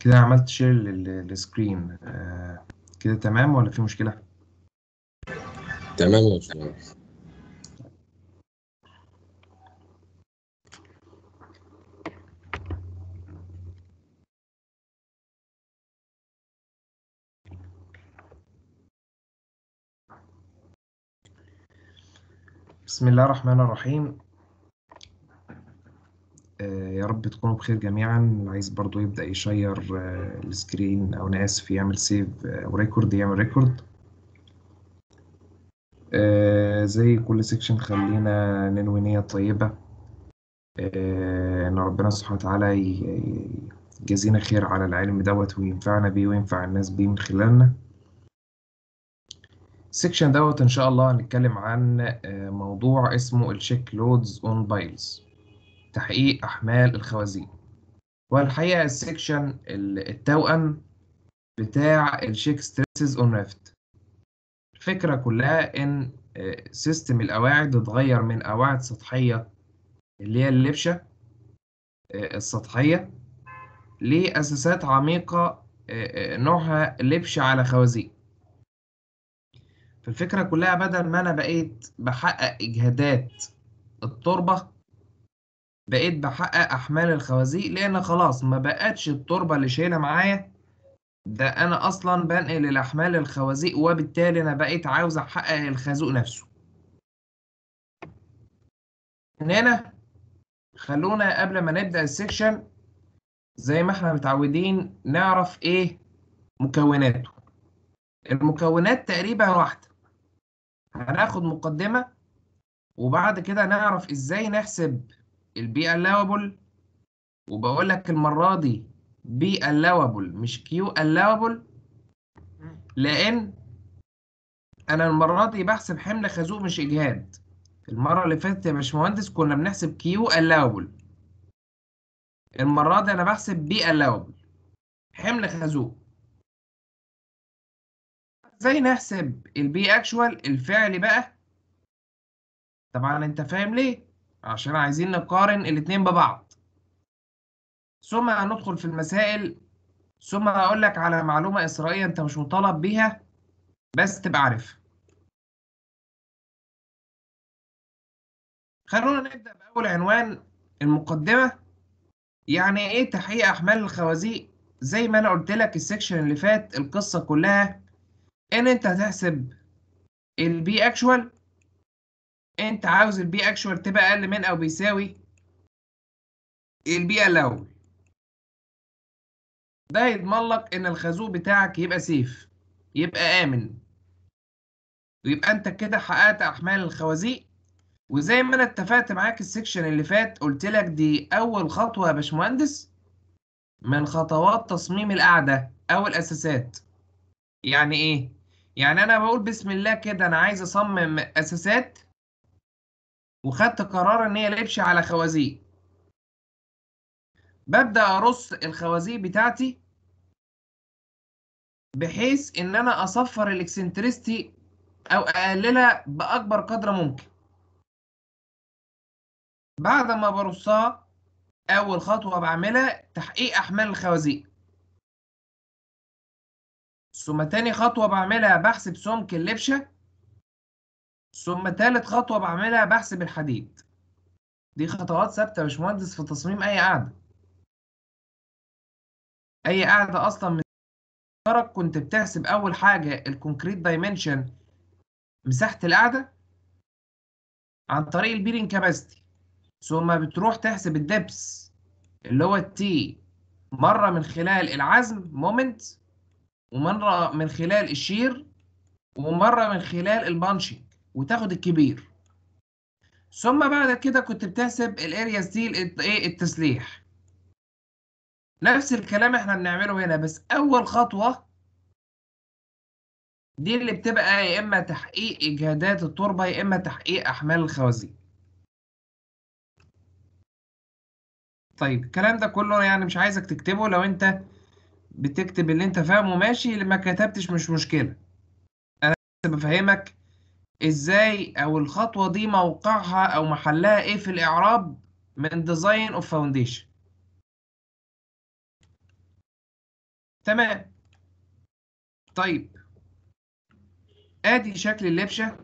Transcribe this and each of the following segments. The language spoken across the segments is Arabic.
كده عملت شير للسكرين. كده تمام ولا في مشكلة؟ تمام يا باشمهندس. بسم الله الرحمن الرحيم. يا رب تكونوا بخير جميعا. اللي عايز برضو يبدأ يشير السكرين، أو أنا آسف يعمل سيف وريكورد، يعمل ريكورد. زي كل سيكشن خلينا ننوي نية طيبة، إن ربنا سبحانه وتعالى يجازينا خير على العلم دوت، وينفعنا بيه وينفع الناس بيه من خلالنا. السكشن دوت إن شاء الله هنتكلم عن موضوع اسمه الشيك لودز اون بايلز، تحقيق أحمال الخوازيق. والحقيقة السكشن التوأم بتاع الشيك ستريسز اون ريفت. الفكرة كلها إن سيستم القواعد اتغير من قواعد سطحية اللي هي اللبشة السطحية لأساسات عميقة نوعها لبشة على خوازيق. فالفكرة كلها بدل ما أنا بقيت بحقق إجهادات التربة، بقيت بحقق أحمال الخوازيق، لأن خلاص ما بقتش التربة اللي شايلة معايا، ده أنا أصلا بنقل الأحمال الخوازيق، وبالتالي أنا بقيت عاوز أحقق الخازوق نفسه. من هنا خلونا قبل ما نبدأ السكشن زي ما احنا متعودين نعرف إيه مكوناته. المكونات تقريبا واحدة. هناخد مقدمة، وبعد كده نعرف إزاي نحسب البي allowable. وبقول لك المرة دي بي allowable مش كيو allowable، لأن أنا المرة دي بحسب حمل خازوق مش إجهاد. المرة اللي فاتت يا باشمهندس كنا بنحسب كيو allowable، المرة دي أنا بحسب بي allowable حمل خازوق. ازاي نحسب البي اكشوال الفعلي بقى؟ طبعا انت فاهم ليه، عشان عايزين نقارن الاتنين ببعض. ثم هندخل في المسائل، ثم هقول لك على معلومة إسرائيلية انت مش مطالب بيها بس تبقى عارفها. خلونا نبدأ بأول عنوان، المقدمة. يعني ايه تحقيق أحمال الخوازيق؟ زي ما انا قلت لك السكشن اللي فات، القصة كلها ان انت هتحسب البي اكشوال. انت عاوز البي اكشوال تبقى اقل من او بيساوي البي الاول. ده يضمن لك ان الخازوق بتاعك يبقى سيف، يبقى امن، ويبقى انت كده حققت احمال الخوازيق. وزي ما انا اتفقت معاك السكشن اللي فات، قلت لك دي اول خطوة يا باشمهندس من خطوات تصميم القاعدة او الاساسات. يعني ايه؟ يعني انا بقول بسم الله كده انا عايز اصمم اساسات، وخدت قرار ان هي لبش على خوازيق. ببدأ ارص الخوازيق بتاعتي بحيث ان انا اصفر الاكسنترستي او اقللها باكبر قدر ممكن. بعد ما برصها، اول خطوه بعملها تحقيق احمال الخوازيق. ثم تاني خطوه بعملها بحسب سمك اللبشه. ثم تالت خطوه بعملها بحسب الحديد. دي خطوات ثابته يا باشمهندس في تصميم اي قاعده. اي قاعده اصلا من الفرق كنت بتحسب اول حاجه الكونكريت دايمنشن، مساحه القاعده، عن طريق البيرنج كاباسيتي. ثم بتروح تحسب الدبس اللي هو التي، مرة من خلال العزم مومنت، ومرة من خلال الشير، ومرة من خلال البانشنج، وتاخد الكبير. ثم بعد كده كنت بتحسب الاريا ستيل ايه التسليح. نفس الكلام احنا بنعمله هنا، بس اول خطوة دي اللي بتبقى يا اما تحقيق اجهادات التربة يا اما تحقيق احمال الخوازيق. طيب الكلام ده كله يعني مش عايزك تكتبه، لو انت بتكتب اللي انت فاهمه ماشي، اللي ما كتبتش مش مشكلة. انا بس بفهمك ازاي، او الخطوة دي موقعها او محلها ايه في الاعراب من ديزاين اوف فاونديشن. تمام. طيب ادي شكل اللبشه،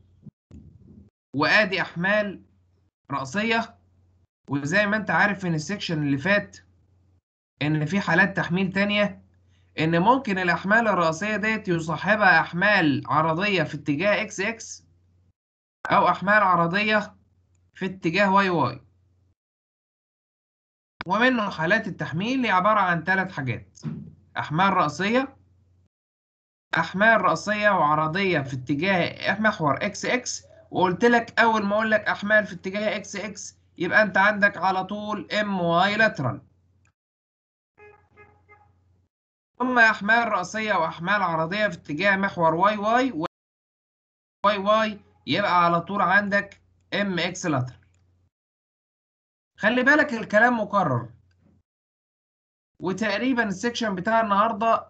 وادي احمال رأسيه. وزي ما انت عارف من السكشن اللي فات ان في حالات تحميل تانية، ان ممكن الاحمال الرأسيه ديت يصاحبها احمال عرضيه في اتجاه اكس اكس، او احمال عرضيه في اتجاه واي واي. ومنه حالات التحميل اللي عباره عن ثلاث حاجات: احمال رأسيه، احمال رأسيه وعرضيه في اتجاه محور اكس اكس. وقلت لك اول ما اقول لك احمال في اتجاه اكس اكس يبقى انت عندك على طول ام واي لاترال. اما احمال رأسيه واحمال عرضيه في اتجاه محور واي واي، واي واي يبقى على طول عندك ام اكس لاترال. خلي بالك الكلام مكرر، وتقريبا السكشن بتاع النهارده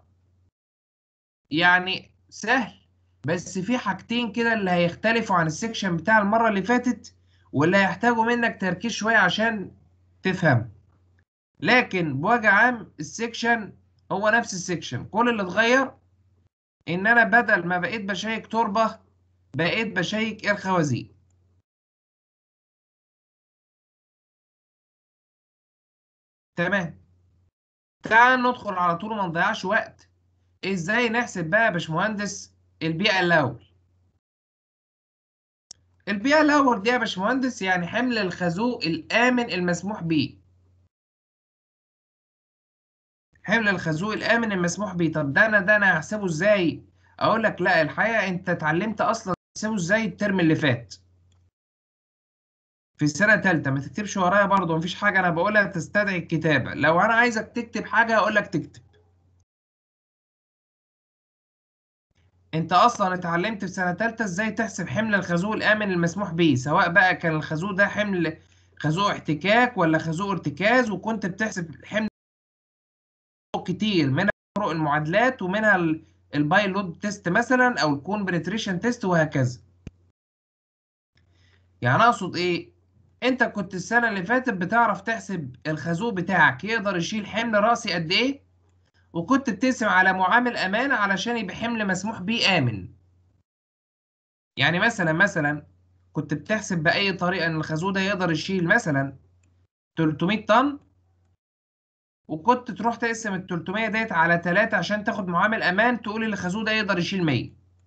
يعني سهل، بس في حاجتين كده اللي هيختلفوا عن السكشن بتاع المرة اللي فاتت، واللي هيحتاجوا منك تركيز شوية عشان تفهم. لكن بوجه عام السكشن هو نفس السكشن، كل اللي اتغير ان انا بدل ما بقيت بشيك تربة بقيت بشيك الخوازيق. تمام. تعال ندخل على طول ما نضيعش وقت. ازاي نحسب بقى يا باشمهندس البيئة الاول؟ البيئة الاول دي يا باشمهندس يعني حمل الخازوق الآمن المسموح به. حمل الخازوق الآمن المسموح به. طب ده أنا هحسبه إزاي؟ أقول لك لا، الحقيقة أنت اتعلمت أصلا تحسبه إزاي الترم اللي فات في السنة تالتة. ما تكتبش ورايا برضه، مفيش حاجة أنا بقولها تستدعي الكتابة. لو أنا عايزك تكتب حاجة هقول لك تكتب. أنت أصلا اتعلمت في سنة تالتة إزاي تحسب حمل الخازوق الآمن المسموح به، سواء بقى كان الخازوق ده حمل خازوق احتكاك ولا خازوق ارتكاز، وكنت بتحسب حمل كتير منها طرق المعادلات، ومنها الباي لود تيست مثلا او الكون بنتريشن تيست وهكذا. يعني اقصد ايه؟ انت كنت السنه اللي فاتت بتعرف تحسب الخازوق بتاعك يقدر يشيل حمل راسي قد ايه، وكنت بتقسم على معامل امانه علشان يبقى حمل مسموح بيه امن. يعني مثلا كنت بتحسب باي طريقه ان الخازوق ده يقدر يشيل مثلا 300 طن، وكنت تروح تقسم ال 300 ديت على 3 عشان تاخد معامل امان تقول الخازوق ده يقدر يشيل 100.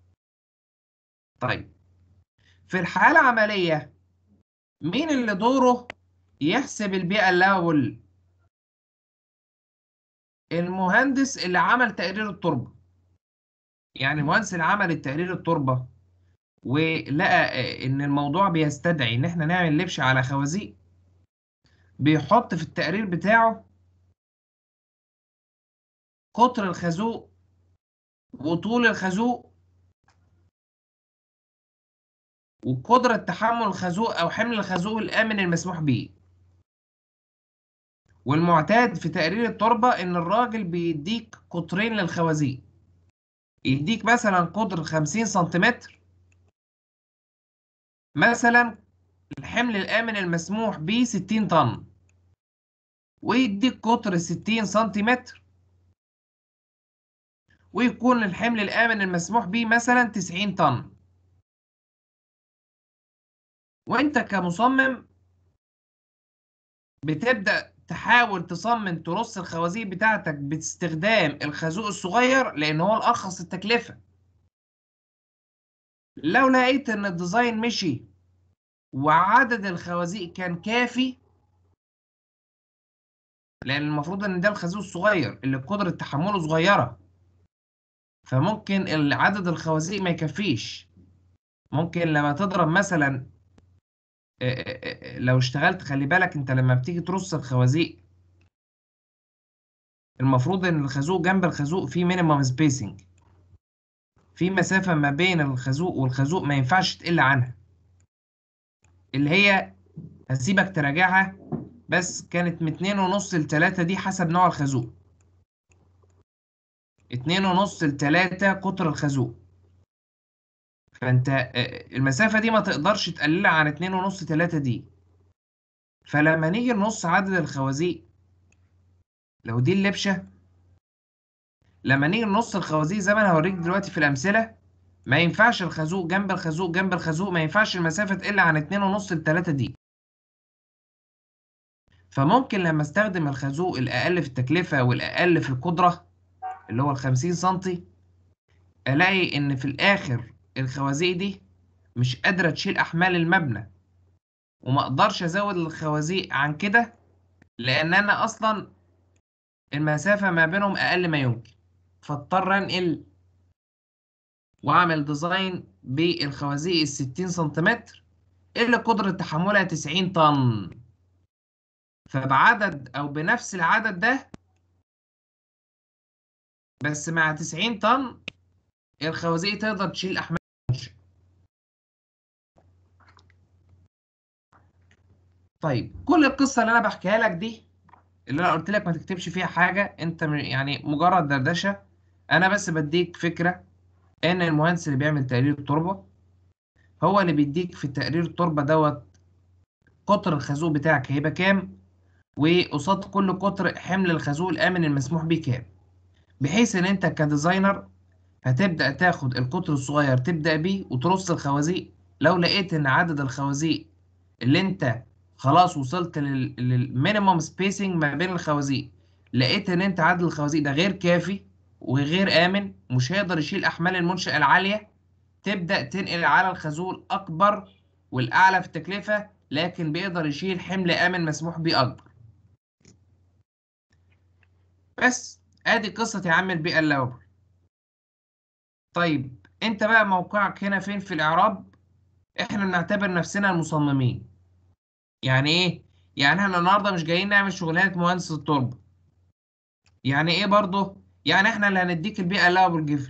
طيب في الحالة العملية مين اللي دوره يحسب البيئة الأول؟ المهندس اللي عمل تقرير التربة. يعني المهندس اللي عمل التقرير التربة ولقى إن الموضوع بيستدعي إن إحنا نعمل لبش على خوازيق، بيحط في التقرير بتاعه قطر الخازوق وطول الخازوق وقدرة تحمل الخازوق أو حمل الخازوق الآمن المسموح به. والمعتاد في تقرير التربة إن الراجل بيديك قطرين للخوازيق، يديك مثلا قطر 50 سنتيمتر مثلا، الحمل الآمن المسموح به 60 طن، ويديك قطر 60 سنتيمتر، ويكون الحمل الآمن المسموح به مثلا 90 طن. وانت كمصمم بتبدأ تحاول تصمم ترص الخوازيق بتاعتك باستخدام الخازوق الصغير لأن هو الأرخص التكلفة. لو لقيت إن الديزاين مشي وعدد الخوازيق كان كافي، لأن المفروض إن ده الخازوق الصغير اللي قدرة تحمله صغيرة، فممكن عدد الخوازيق ما يكفيش. ممكن لما تضرب مثلا لو اشتغلت، خلي بالك انت لما بتيجي ترص الخوازيق المفروض ان الخازوق جنب الخازوق في مينيمم سبيسنج، في مسافة ما بين الخازوق والخازوق ما ينفعش تقل عنها، اللي هي هسيبك تراجعها، بس كانت من 2.5 ل3 دي حسب نوع الخازوق. 2.5 ل3 قطر الخازوق. فانت المسافة دي ما تقدرش تقللها عن 2.5 3 دي. فلما نيجي نص عدد الخوازيق، لو دي اللبشة لما نيجي نص الخوازيق زي ما انا هوريك دلوقتي في الامثله، ما ينفعش الخازوق جنب الخازوق جنب الخازوق، ما ينفعش المسافه تقل عن 2.5 ل 3 دي. فممكن لما استخدم الخازوق الاقل في التكلفه والاقل في القدره اللي هو ال 50 سم، الاقي ان في الاخر الخوازيق دي مش قادره تشيل احمال المبنى، وما اقدرش ازود الخوازيق عن كده، لان انا اصلا المسافه ما بينهم اقل ما يمكن. فاضطر انقل واعمل ديزاين بالخوازيق ال 60 سنتيمتر اللي قدره تحملها 90 طن. فبعدد او بنفس العدد ده بس مع 90 طن الخوازيق تقدر تشيل احمال. طيب كل القصه اللي انا بحكيها لك دي، اللي انا قلت لك ما تكتبش فيها حاجه، انت يعني مجرد دردشه، انا بس بديك فكره ان المهندس اللي بيعمل تقرير التربه هو اللي بيديك في تقرير التربه دوت قطر الخازوق بتاعك هيبقى كام، وقصاد كل قطر حمل الخازوق الامن المسموح بيه كام، بحيث ان انت كديزاينر هتبدا تاخد القطر الصغير تبدا بيه وترص الخوازيق. لو لقيت ان عدد الخوازيق اللي انت خلاص وصلت للمينيمم سبيسنج ما بين الخوازيق، لقيت ان انت عدد الخوازيق ده غير كافي وغير امن، مش هيقدر يشيل احمال المنشأة العالية، تبدأ تنقل على الخازوق الاكبر والاعلى في التكلفة لكن بيقدر يشيل حمل امن مسموح بيه اكبر. بس ادي قصة يا عم البيئة اللوبر. طيب انت بقى موقعك هنا فين في الاعراب؟ احنا بنعتبر نفسنا المصممين. يعني ايه؟ يعني احنا النهارده مش جايين نعمل شغلانه مهندس التربه. يعني ايه برضه؟ يعني احنا اللي هنديك البيئه اللي بالجفن.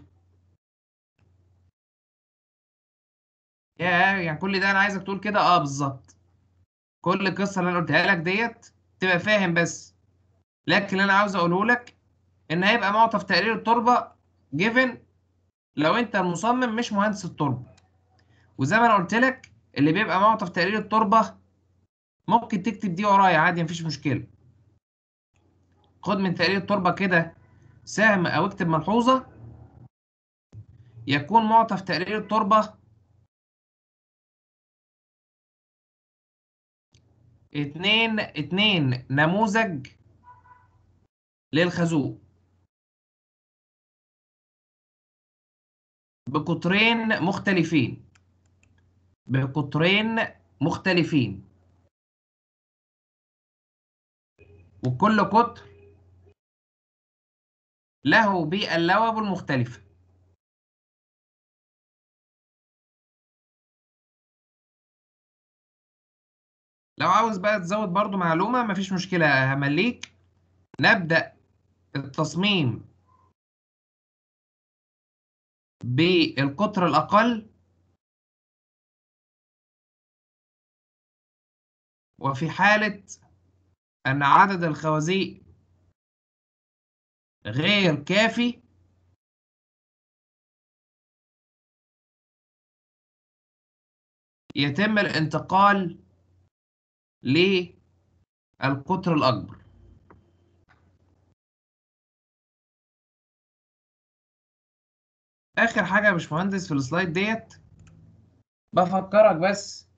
يعني كل ده انا عايزك تقول كده، اه بالظبط. كل القصه اللي انا قلتها لك ديت تبقى فاهم بس. لكن اللي انا عاوز اقوله لك ان هيبقى معطى في تقرير التربه جيفن لو انت المصمم مش مهندس التربه. وزي ما انا قلت لك اللي بيبقى معطى في تقرير التربه ممكن تكتب دي ورايا عادي مفيش مشكله. خد من تقرير التربه كده سهم او اكتب ملحوظه يكون معطى في تقرير التربه اتنين نموذج للخازوق بقطرين مختلفين. بقطرين مختلفين، وكل قطر له بيئة اللوب المختلفة. لو عاوز بقى تزود برضو معلومة مفيش مشكلة همليك. نبدأ التصميم بالقطر الأقل، وفي حالة أن عدد الخوازيق غير كافي يتم الانتقال للقطر الأكبر. آخر حاجة يا باشمهندس في السلايد ديت بفكرك بس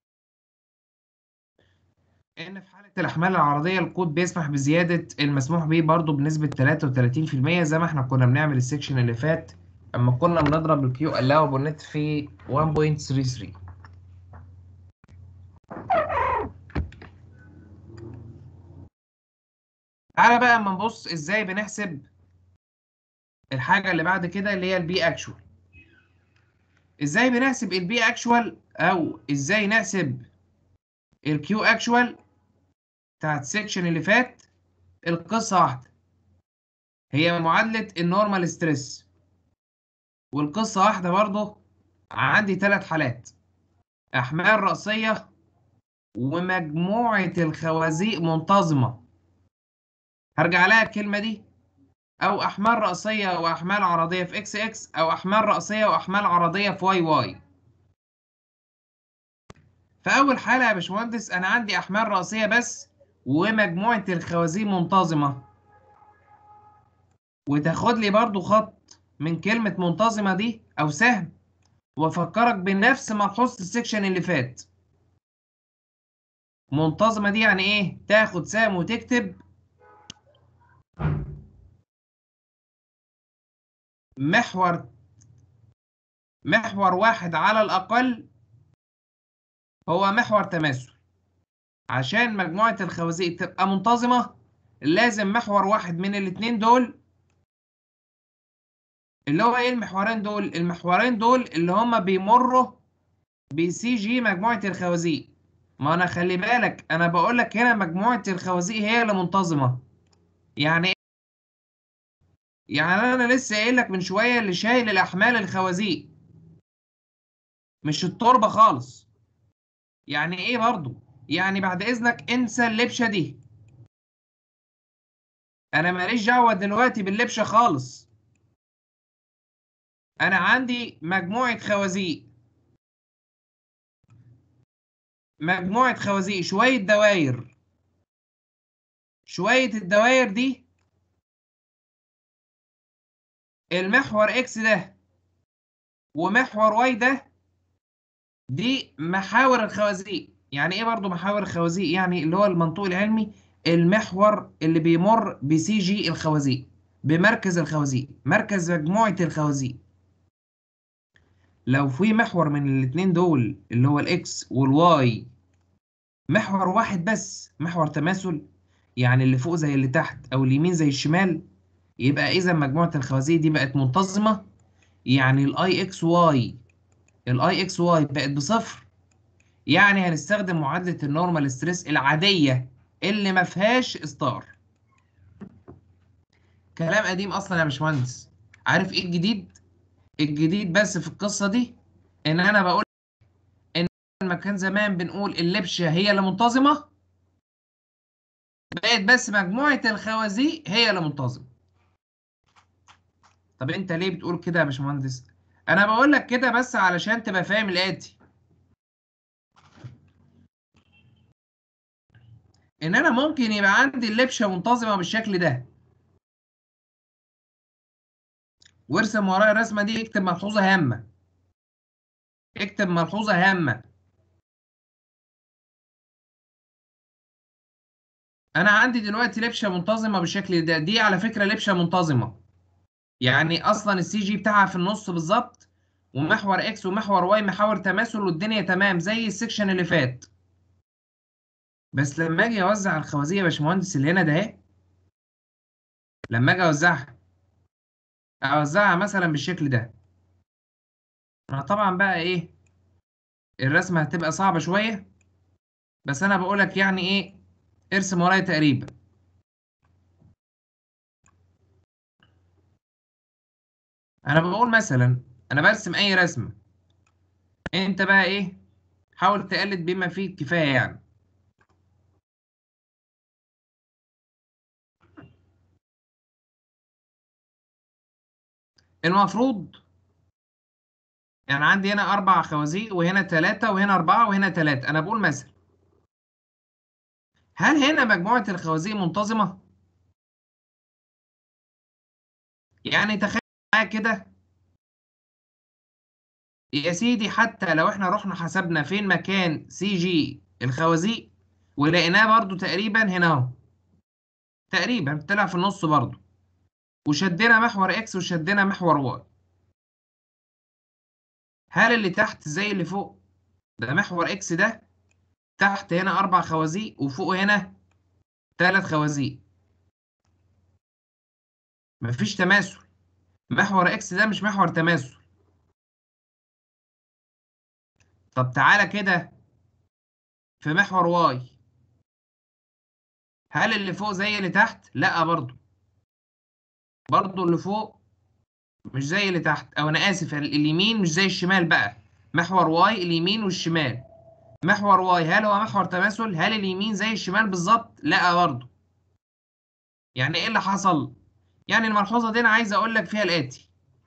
ان في حاله الاحمال العرضيه الكود بيسمح بزياده المسموح به برضه بنسبه 33% زي ما احنا كنا بنعمل السكشن اللي فات اما كنا بنضرب الكيو allowable net في 1.33. تعالى بقى اما نبص ازاي بنحسب الحاجه اللي بعد كده اللي هي البي اكشوال. ازاي بنحسب البي اكشوال او ازاي نحسب الكيو اكشوال بتاعت السكشن اللي فات؟ القصه واحده، هي معادله النورمال ستريس. والقصه واحده برضه، عندي 3 حالات: أحمال رأسية ومجموعة الخوازيق منتظمة، هرجع لها الكلمة دي، أو أحمال رأسية وأحمال عرضية في إكس إكس، أو أحمال رأسية وأحمال عرضية في واي واي. فأول حالة يا باشمهندس أنا عندي أحمال رأسية بس ومجموعة الخوازيق منتظمة. وتاخد لي برضو خط من كلمة منتظمة دي أو سهم، وأفكرك بنفس ملحوظة السكشن اللي فات. منتظمة دي يعني إيه؟ تاخد سهم وتكتب محور واحد على الأقل هو محور تماثل. عشان مجموعة الخوازيق تبقى منتظمة لازم محور واحد من الاتنين دول، اللي هو ايه المحورين دول؟ المحورين دول اللي هما بيمروا بسي جي مجموعة الخوازيق. ما انا خلي بالك انا بقول لك هنا مجموعة الخوازيق هي اللي منتظمة. يعني ايه؟ يعني انا لسه قايل لك من شوية اللي شايل الاحمال الخوازيق مش التربة خالص. يعني ايه برضو؟ يعني بعد اذنك انسى اللبشة دي، انا ماليش دعوة دلوقتي باللبشة خالص. انا عندي مجموعة خوازيق، مجموعة خوازيق شوية دواير. شوية الدواير دي المحور اكس ده ومحور واي ده، دي محاور الخوازيق. يعني ايه برضو محاور الخوازيق؟ يعني اللي هو المنطوق العلمي المحور اللي بيمر بسي جي الخوازيق، بمركز الخوازيق، مركز مجموعة الخوازيق. لو في محور من الاتنين دول اللي هو الاكس والواي محور واحد بس محور تماثل، يعني اللي فوق زي اللي تحت او اليمين زي الشمال، يبقى اذا مجموعة الخوازيق دي بقت منتظمة. يعني الاي اكس واي بقت بصفر. يعني هنستخدم معادلة النورمال ستريس العادية اللي ما فيهاش ستار. كلام قديم اصلا يا باشمهندس. عارف ايه الجديد؟ الجديد بس في القصة دي ان انا بقول ان لما كان زمان بنقول اللبشة هي اللي منتظمة، بقت بس مجموعة الخوازيق هي اللي منتظمة. طب انت ليه بتقول كده يا باشمهندس؟ انا بقول لك كده بس علشان تبقى فاهم الاتي، ان انا ممكن يبقى عندي اللبشة منتظمة بالشكل ده، وارسم ورايا الرسمة دي، اكتب ملحوظة هامة، اكتب ملحوظة هامة. انا عندي دلوقتي لبشه منتظمه بالشكل ده، دي على فكره لبشه منتظمه. يعني اصلا السي جي بتاعها في النص بالظبط، ومحور اكس ومحور واي محاور تماثل، والدنيا تمام زي السكشن اللي فات. بس لما اجي اوزع الخوازيق يا باشمهندس اللي هنا ده اهي، لما اجي اوزعها مثلا بالشكل ده. انا طبعا بقى ايه، الرسمه هتبقى صعبه شويه، بس انا بقولك يعني ايه، ارسم ورايا تقريبا. انا بقول مثلا انا برسم اي رسمه، انت بقى ايه، حاول تقلد بما فيه الكفايه يعني. المفروض يعني عندي هنا أربع خوازيق وهنا ثلاثة وهنا أربعة وهنا ثلاثة. أنا بقول مثلا هل هنا مجموعة الخوازيق منتظمة؟ يعني تخيل معايا كده يا سيدي، حتى لو احنا رحنا حسبنا فين مكان سي جي الخوازيق ولقيناه برضو تقريبا هنا اهو، تقريبا طلع في النص برضو، وشدنا محور اكس وشدنا محور واي، هل اللي تحت زي اللي فوق؟ ده محور اكس ده تحت هنا أربع خوازيق وفوق هنا ثلاث خوازيق، مفيش تماثل. محور اكس ده مش محور تماثل. طب تعالى كده في محور واي، هل اللي فوق زي اللي تحت؟ لا برضو، برضو اللي فوق مش زي اللي تحت، او انا اسف اليمين مش زي الشمال بقى. محور واي اليمين والشمال، محور واي هل هو محور تماثل؟ هل اليمين زي الشمال بالظبط؟ لا برضو. يعني ايه اللي حصل؟ يعني الملحوظة دي انا عايز اقول لك فيها الاتي،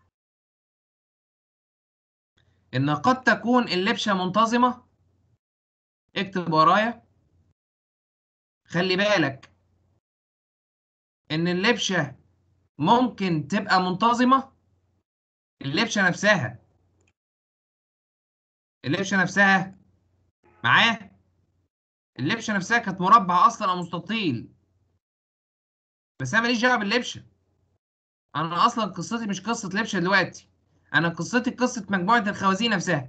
ان قد تكون اللبشة منتظمة. اكتب ورايا، خلي بالك ان اللبشة ممكن تبقى منتظمة. اللبشة نفسها، اللبشة نفسها معايا، اللبشة نفسها كانت مربع أصلا أو مستطيل، بس أنا ماليش دعوة باللبشة. أنا أصلا قصتي مش قصة لبشة دلوقتي، أنا قصتي قصة مجموعة الخوازيق نفسها.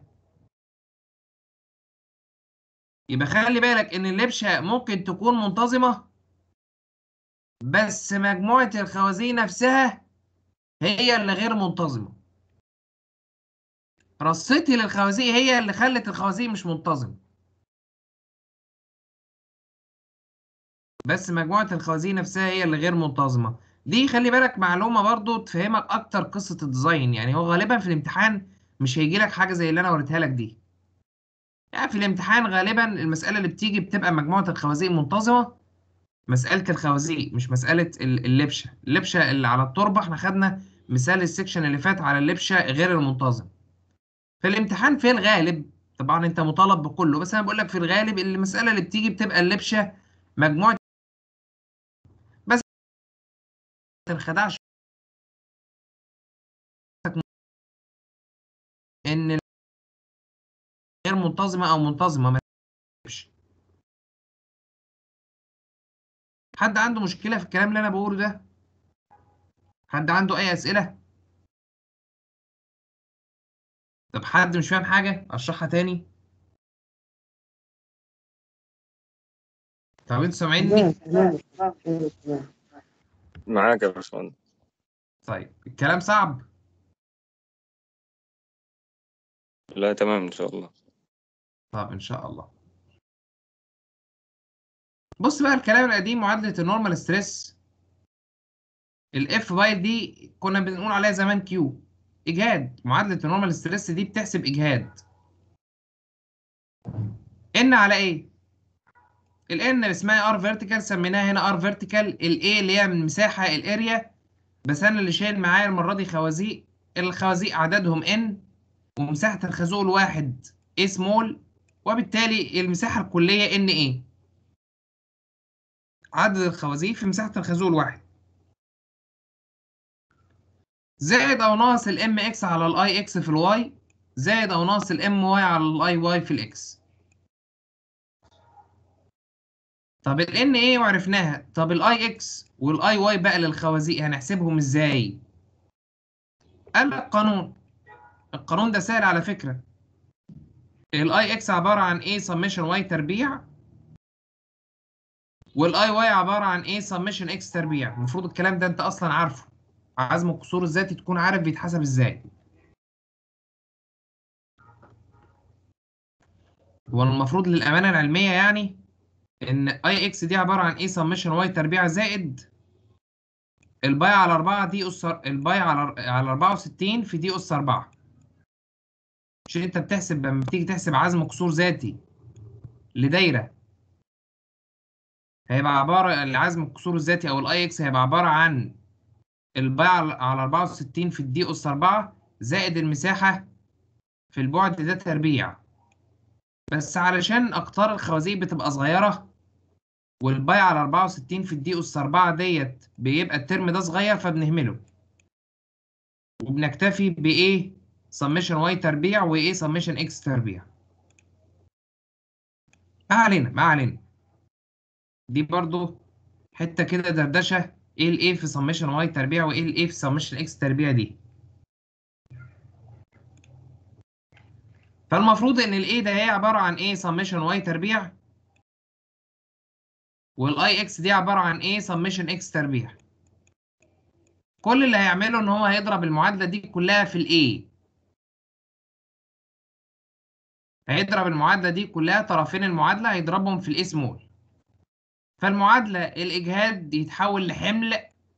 يبقى خلي بالك إن اللبشة ممكن تكون منتظمة، بس مجموعة الخوازيق نفسها هي اللي غير منتظمة. رصتي للخوازيق هي اللي خلت الخوازيق مش منتظمة، بس مجموعة الخوازيق نفسها هي اللي غير منتظمة. دي خلي بالك معلومة برضو تفهمك أكتر قصة الديزاين. يعني هو غالبا في الامتحان مش هيجيلك حاجة زي اللي أنا وريتها لك دي. يعني في الامتحان غالبا المسألة اللي بتيجي بتبقى مجموعة الخوازيق منتظمة. مسألة الخوازيق مش مسألة اللبشة. اللبشة اللي على التربة احنا خدنا مثال السكشن اللي فات على اللبشة غير المنتظم. في الامتحان في الغالب، طبعا انت مطالب بكله، بس انا بقول لك في الغالب المسألة اللي بتيجي بتبقى اللبشة مجموعة. بس ما تنخدعش ان غير منتظمة او منتظمة ما تبقاش. حد عنده مشكلة في الكلام اللي انا بقوله ده؟ حد عنده اي اسئلة؟ طب حد مش فاهم حاجة اشرحها تاني؟ طب انتوا سامعيني؟ تمام تمام تمام. معاك يا باشمهندس. طيب الكلام صعب؟ لا تمام إن شاء الله. طب ان شاء الله. بص بقى الكلام القديم، معادلة النورمال ستريس الاف باي دي كنا بنقول عليها زمان كيو اجهاد. معادلة النورمال ستريس دي بتحسب اجهاد ان على ايه. الان اسمها ار فيرتيكال، سميناها هنا ار فيرتيكال. الاي اللي هي من مساحة الاريا، بس انا اللي شايل معايا المرة دي خوازيق. الخوازيق عددهم ان، ومساحة الخازوق الواحد A سمول، وبالتالي المساحة الكلية ان ايه. عدد الخوازيق في مساحة الخازوق الواحد زائد او ناقص الام اكس على الاي اكس في الواي، زائد او ناقص الام واي على الاي واي في الاكس. طب الان ايه وعرفناها، طب الاي اكس والاي واي بقى للخوازيق هنحسبهم ازاي؟ قال لك قانون. القانون ده سهل على فكرة. الاي اكس عبارة عن ايه سميشن واي تربيع، والاي واي عبارة عن ايه سميشن اكس تربيع. المفروض الكلام ده انت اصلا عارفه، عزم القصور الذاتي تكون عارف بيتحسب ازاي. هو المفروض للامانه العلميه يعني ان اي اكس دي عباره عن ايه سميشن واي تربيع زائد الباي على 4 دي اس الباي على 64 في دي اس 4. مش انت بتحسب لما بتيجي تحسب عزم قصور ذاتي لدايره، هيبقى عباره العزم القصور الذاتي او الاي اكس هيبقى عباره عن الباي على 64 في الدي اس 4 زائد المساحه في البعد ده تربيع. بس علشان اقطار الخوازيق بتبقى صغيره، والباي على 64 في الدي اس 4 ديت بيبقى الترم ده صغير، فبنهمله وبنكتفي بايه سميشن واي تربيع وايه سميشن اكس تربيع. ما علينا ما علينا. دي برضو حته كده دردشه، ايه الايه في سميشن واي تربيع وايه الايه في سميشن اكس تربيع دي. فالمفروض ان الايه ده هي عباره عن ايه سميشن واي تربيع، والاي اكس دي عباره عن ايه سميشن اكس تربيع. كل اللي هيعمله ان هو هيضرب المعادله دي كلها في الايه. هيضرب المعادله دي كلها، طرفين المعادله هيضربهم في الاي سمول. فالمعادله الاجهاد يتحول لحمل،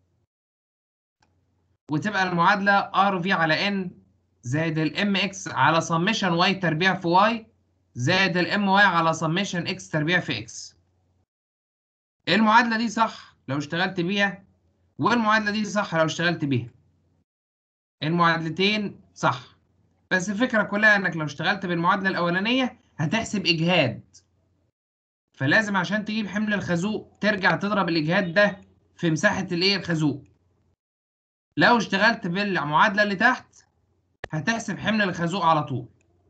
وتبقى المعادله ار في على ان زائد الام اكس على سميشن واي تربيع في واي زائد الام واي على سميشن اكس تربيع في اكس. المعادله دي صح لو اشتغلت بيها، والمعادله دي صح لو اشتغلت بيها. المعادلتين صح، بس الفكره كلها انك لو اشتغلت بالمعادله الاولانيه هتحسب اجهاد، فلازم عشان تجيب حمل الخازوق ترجع تضرب الاجهاد ده في مساحه الايه الخازوق. لو اشتغلت بالمعادلة اللي تحت هتحسب حمل الخازوق على طول.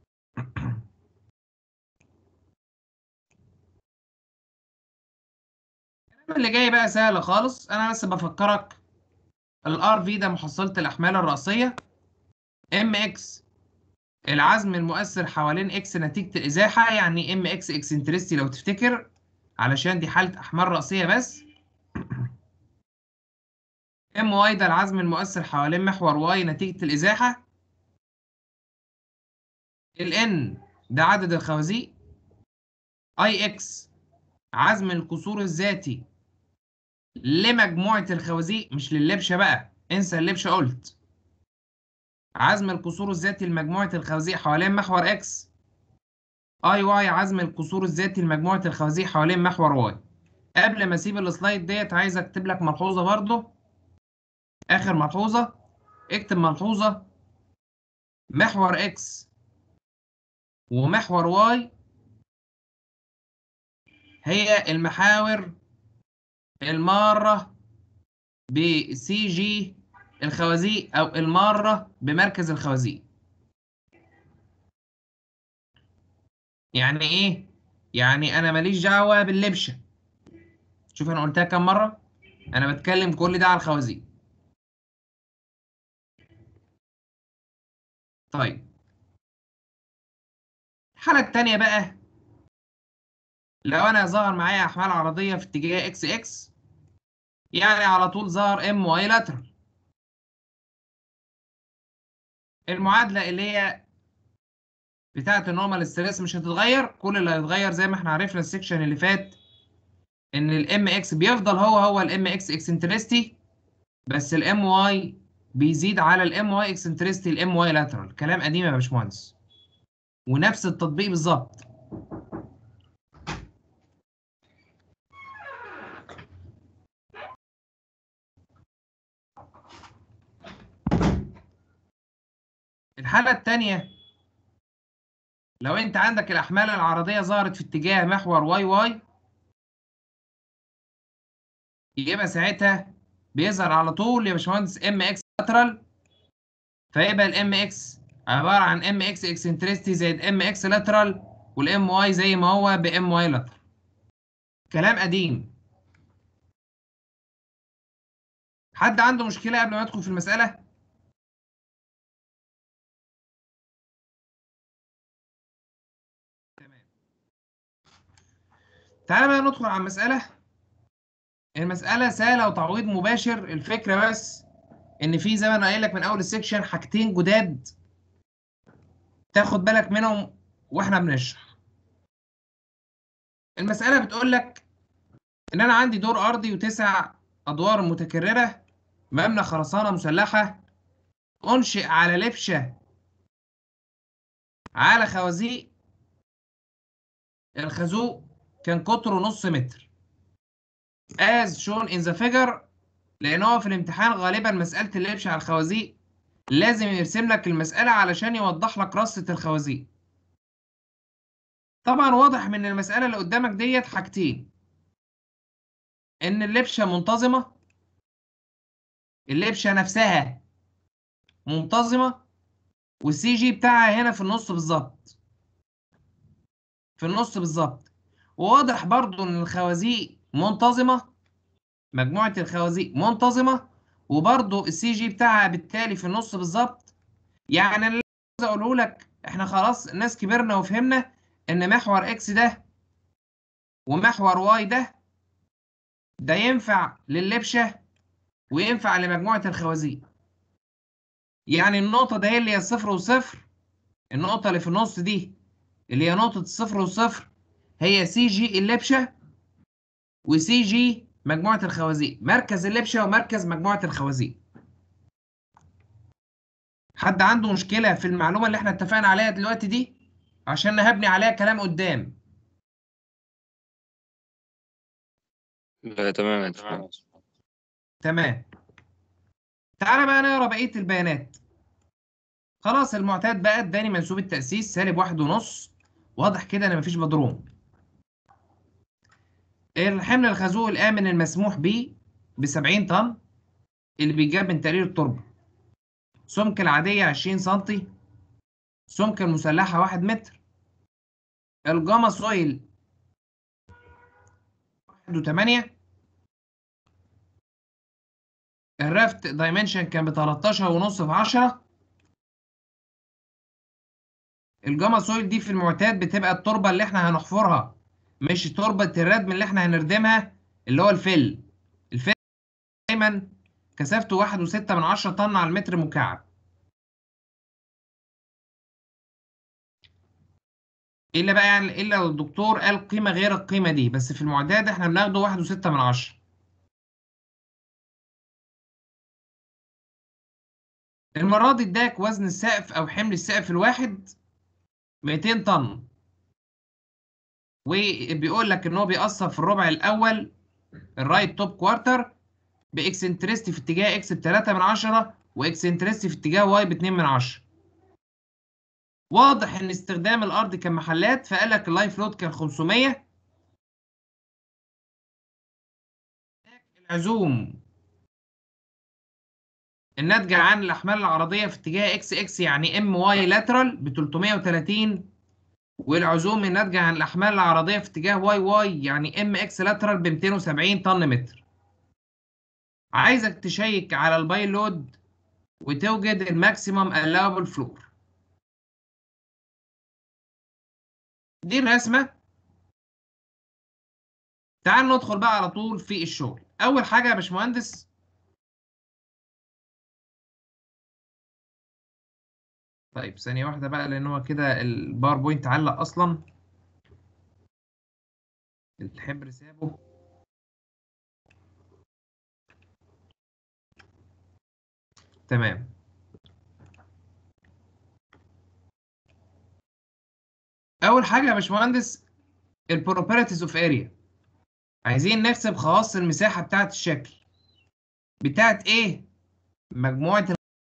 اللي جاي بقى سهل خالص، انا بس بفكرك الار في ده محصلة الاحمال الرأسية، ام اكس العزم المؤثر حوالين اكس نتيجة الازاحة، يعني ام اكس اكسنترستي لو تفتكر، علشان دي حالة احمال رأسية بس. ام واي ده العزم المؤثر حوالين محور واي نتيجة الازاحة. الان ده عدد الخوازيق. اي اكس عزم القصور الذاتي لمجموعة الخوازيق، مش لللبشة بقى، انسى اللبشة قلت. عزم القصور الذاتي لمجموعة الخوازيق حوالين محور اكس. اي واي عزم القصور الذاتي لمجموعة الخوازيق حوالين محور واي. قبل ما اسيب السلايد ديت عايز اكتب لك ملحوظة برضو، اخر ملحوظة. اكتب ملحوظة: محور اكس ومحور واي هي المحاور المارة بسي جي الخوازيق او المارة بمركز الخوازيق. يعني ايه؟ يعني انا ماليش دعوة باللبشة. شوف انا قلتها كام مرة، انا بتكلم كل ده على الخوازيق. طيب الحالة التانية بقى، لو انا ظهر معايا احمال عرضية في اتجاه اكس اكس، يعني على طول ظهر ام واي لاترال. المعادلة اللي هي بتاعة النورمال ستريس مش هتتغير، كل اللي هيتغير زي ما احنا عرفنا السكشن اللي فات ان الام اكس بيفضل هو الام اكس اكسنترستي، بس الام واي بيزيد على الام واي اكسنترستي الام واي لاترال. كلام قديم يا باشمهندس، ونفس التطبيق بالظبط. الحالة التانية، لو انت عندك الاحمال العرضية ظهرت في اتجاه محور واي واي، يبقى ساعتها بيظهر على طول يا باشمهندس ام اكس لاترال، فيبقى الام اكس عبارة عن ام اكس اكسنترستي زائد ام اكس لاترال، والام واي زي ما هو بام واي لاترال. كلام قديم. حد عنده مشكلة قبل ما ادخل في المسألة؟ تمام. تعالى بقى ندخل على المسألة. المسألة سهلة وتعويض مباشر، الفكرة بس ان في زي ما انا قايل لك من اول السكشن حاجتين جداد تاخد بالك منهم واحنا بنشرح. المسألة بتقول لك ان انا عندي دور ارضي وتسع ادوار متكررة، مبنى خرسانة مسلحة، انشئ على لبشة على خوازيق. الخازوق كان قطره نص متر as shown in the figure، لان هو في الامتحان غالبا مسألة اللبش على الخوازيق لازم يرسم لك المسألة علشان يوضح لك رصة الخوازيق. طبعا واضح من المسألة اللي قدامك ديت حاجتين: ان اللبشة منتظمة، اللبشة نفسها منتظمة، والسي جي بتاعها هنا في النص بالظبط، في النص بالظبط. وواضح برضو ان الخوازيق منتظمة، مجموعة الخوازيق منتظمة، وبرضو السي جي بتاعها بالتالي في النص بالظبط. يعني اللي عايز اقوله لك احنا خلاص الناس كبرنا وفهمنا ان محور اكس ده ومحور واي ده ينفع لللبشة وينفع لمجموعة الخوازيق. يعني النقطة ده هي اللي هي الصفر وصفر، النقطة اللي في النص دي اللي هي نقطة الصفر والصفر هي سي جي اللبشة وسي جي مجموعة الخوازيق، مركز اللبشة ومركز مجموعة الخوازيق. حد عنده مشكلة في المعلومة اللي احنا اتفقنا عليها دلوقتي دي عشان هبني عليها كلام قدام؟ لا تمام يا باشمهندس. تمام. تعالى بقى نقرا بقية البيانات. خلاص المعتاد بقى اداني منسوب التأسيس سالب 1.5، واضح كده ان مفيش بدروم. الحمل الخازوق الآمن المسموح به ب 70 طن. اللي بيتجاب من تقرير التربة. سمك العادية 20 سنتي، سمك المسلحة 1 متر، الجاما سويل 1.8، الرافت دايمنشن كان ب 13.5 في 10. الجاما سويل دي في المعتاد بتبقى التربة اللي احنا هنحفرها، مش تربة الردم اللي احنا هنردمها، اللي هو الفل. الفل دايما كثافته 1.6 طن على المتر مكعب، الا بقى يعني الا لو الدكتور قال قيمة غير القيمة دي، بس في المعتاد احنا بناخده 1.6. المرة دي اداك وزن السقف او حمل السقف الواحد 200 طن، وبيقول لك ان هو بيأثر في الربع الاول الرايت توب كوارتر باكسنترستي في اتجاه اكس ب 3 واكسنترستي في اتجاه واي ب 2. واضح ان استخدام الارض كمحلات، فقال لك اللايف لود كان 500. العزوم الناتجة عن الاحمال العرضية في اتجاه اكس اكس يعني ام واي لاترال ب 330، والعزوم الناتجة عن الاحمال العرضية في اتجاه واي واي يعني ام اكس لاترال ب 270 طن متر. عايزك تشيك على الباي لود وتوجد الماكسيمم allowable فلور. دي الرسمة. تعال ندخل بقى على طول في الشغل. اول حاجة يا باشمهندس، طيب ثانية واحدة بقى لان هو كده الباوربوينت علق اصلا، الحبر سابه. تمام. اول حاجة يا باشمهندس البروبرتيز اوف اريا، عايزين نحسب خواص المساحة بتاعة الشكل بتاعة ايه؟ مجموعة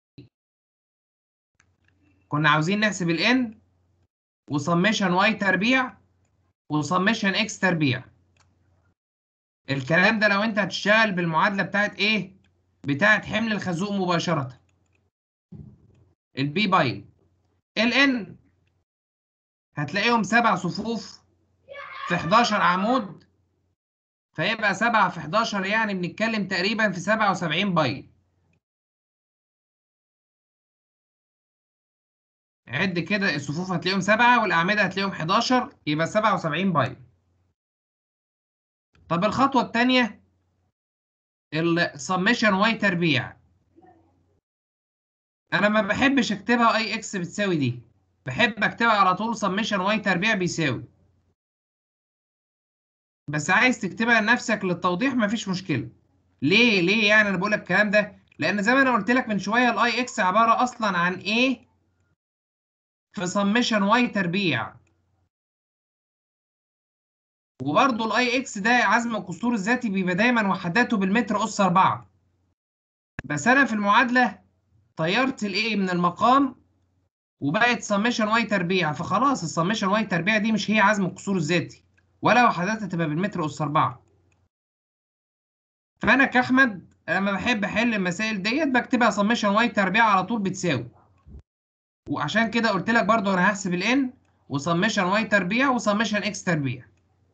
كنا عاوزين نحسب الان وسميشن واي تربيع وسميشن اكس تربيع. الكلام ده لو انت هتشتغل بالمعادلة بتاعت ايه؟ بتاعت حمل الخازوق مباشرة، البي باي. الان هتلاقيهم 7 صفوف في 11 عمود، فيبقى 7 في 11 يعني بنتكلم تقريبا في 77 باي. عد كده الصفوف هتلاقيهم 7 والأعمدة هتلاقيهم 11، يبقى 77 باي. طب الخطوة التانية السميشن واي تربيع. انا ما بحبش اكتبها اي اكس بتساوي دي، بحب اكتبها على طول سميشن واي تربيع بيساوي. بس عايز تكتبها لنفسك للتوضيح مفيش مشكله. ليه يعني انا بقول لك الكلام ده؟ لان زي ما انا قلت لك من شويه الاي اكس عباره اصلا عن ايه في سميشن واي تربيع، وبرضه الاي اكس ده عزم القصور الذاتي بيبقى دايما وحداته بالمتر اس 4. بس انا في المعادله طيرت الايه من المقام وبقت سميشن واي تربيع، فخلاص السميشن واي تربيع دي مش هي عزم القصور الذاتي ولا وحداتها تبقى بالمتر اس 4. فانا كاحمد لما بحب احل المسائل ديت بكتبها سميشن واي تربيع على طول بتساوي. وعشان كده قلت لك برضو انا هحسب الان وسميشن واي تربيع وسميشن اكس تربيع.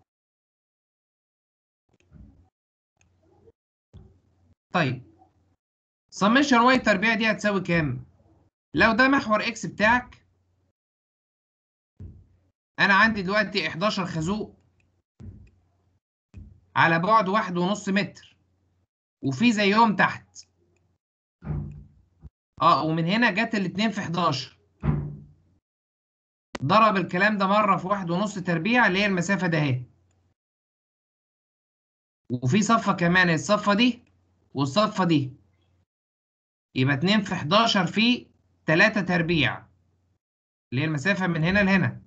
طيب سميشن واي تربيع دي هتساوي كام؟ لو ده محور اكس بتاعك، انا عندي دلوقتي 11 خازوق على بعد 1.5 متر وفي زيهم تحت. ومن هنا جت الاتنين في 11، ضرب الكلام ده مرة في 1.5 تربيع اللي هي المسافة ده اهي، وفي صفة كمان الصفة دي والصفة دي، يبقى 2 في 11 في 3 تربيع اللي هي المسافة من هنا لهنا.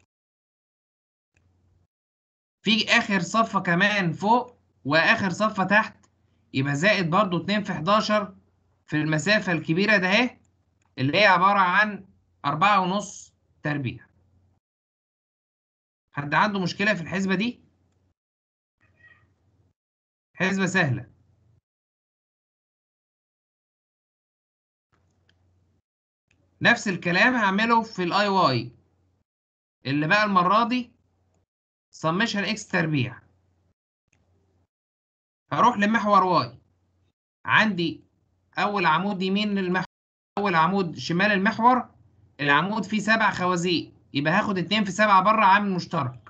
في آخر صفة كمان فوق وآخر صفة تحت، يبقى زائد برضو 2 في 11 في المسافة الكبيرة ده اهي اللي هي عبارة عن 4.5 تربيع. حد عنده مشكلة في الحسبة دي؟ حسبة سهلة. نفس الكلام هعمله في الاي واي اللي بقى المرة دي سمشن اكس تربيع. هروح لمحور واي، عندي أول عمود يمين المحور، أول عمود شمال المحور، العمود فيه 7 خوازيق، يبقى هاخد 2 في 7 بره عامل مشترك.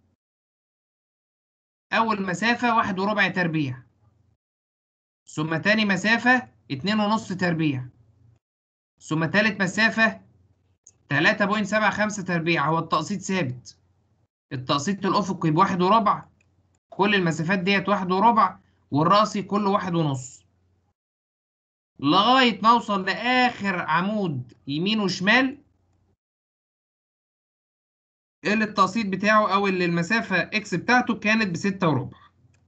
أول مسافة 1 وربع تربيع، ثم تاني مسافة 2 ونص تربيع، ثم تالت مسافة 3.75 تربيع. هو التقسيط ثابت، التقسيط الأفقي ب1 وربع، كل المسافات ديت 1 وربع، والرأسي كله 1 ونص، لغاية ما أوصل لآخر عمود يمين وشمال اللي التقسيط بتاعه أو اللي المسافة إكس بتاعته كانت ب6 وربع،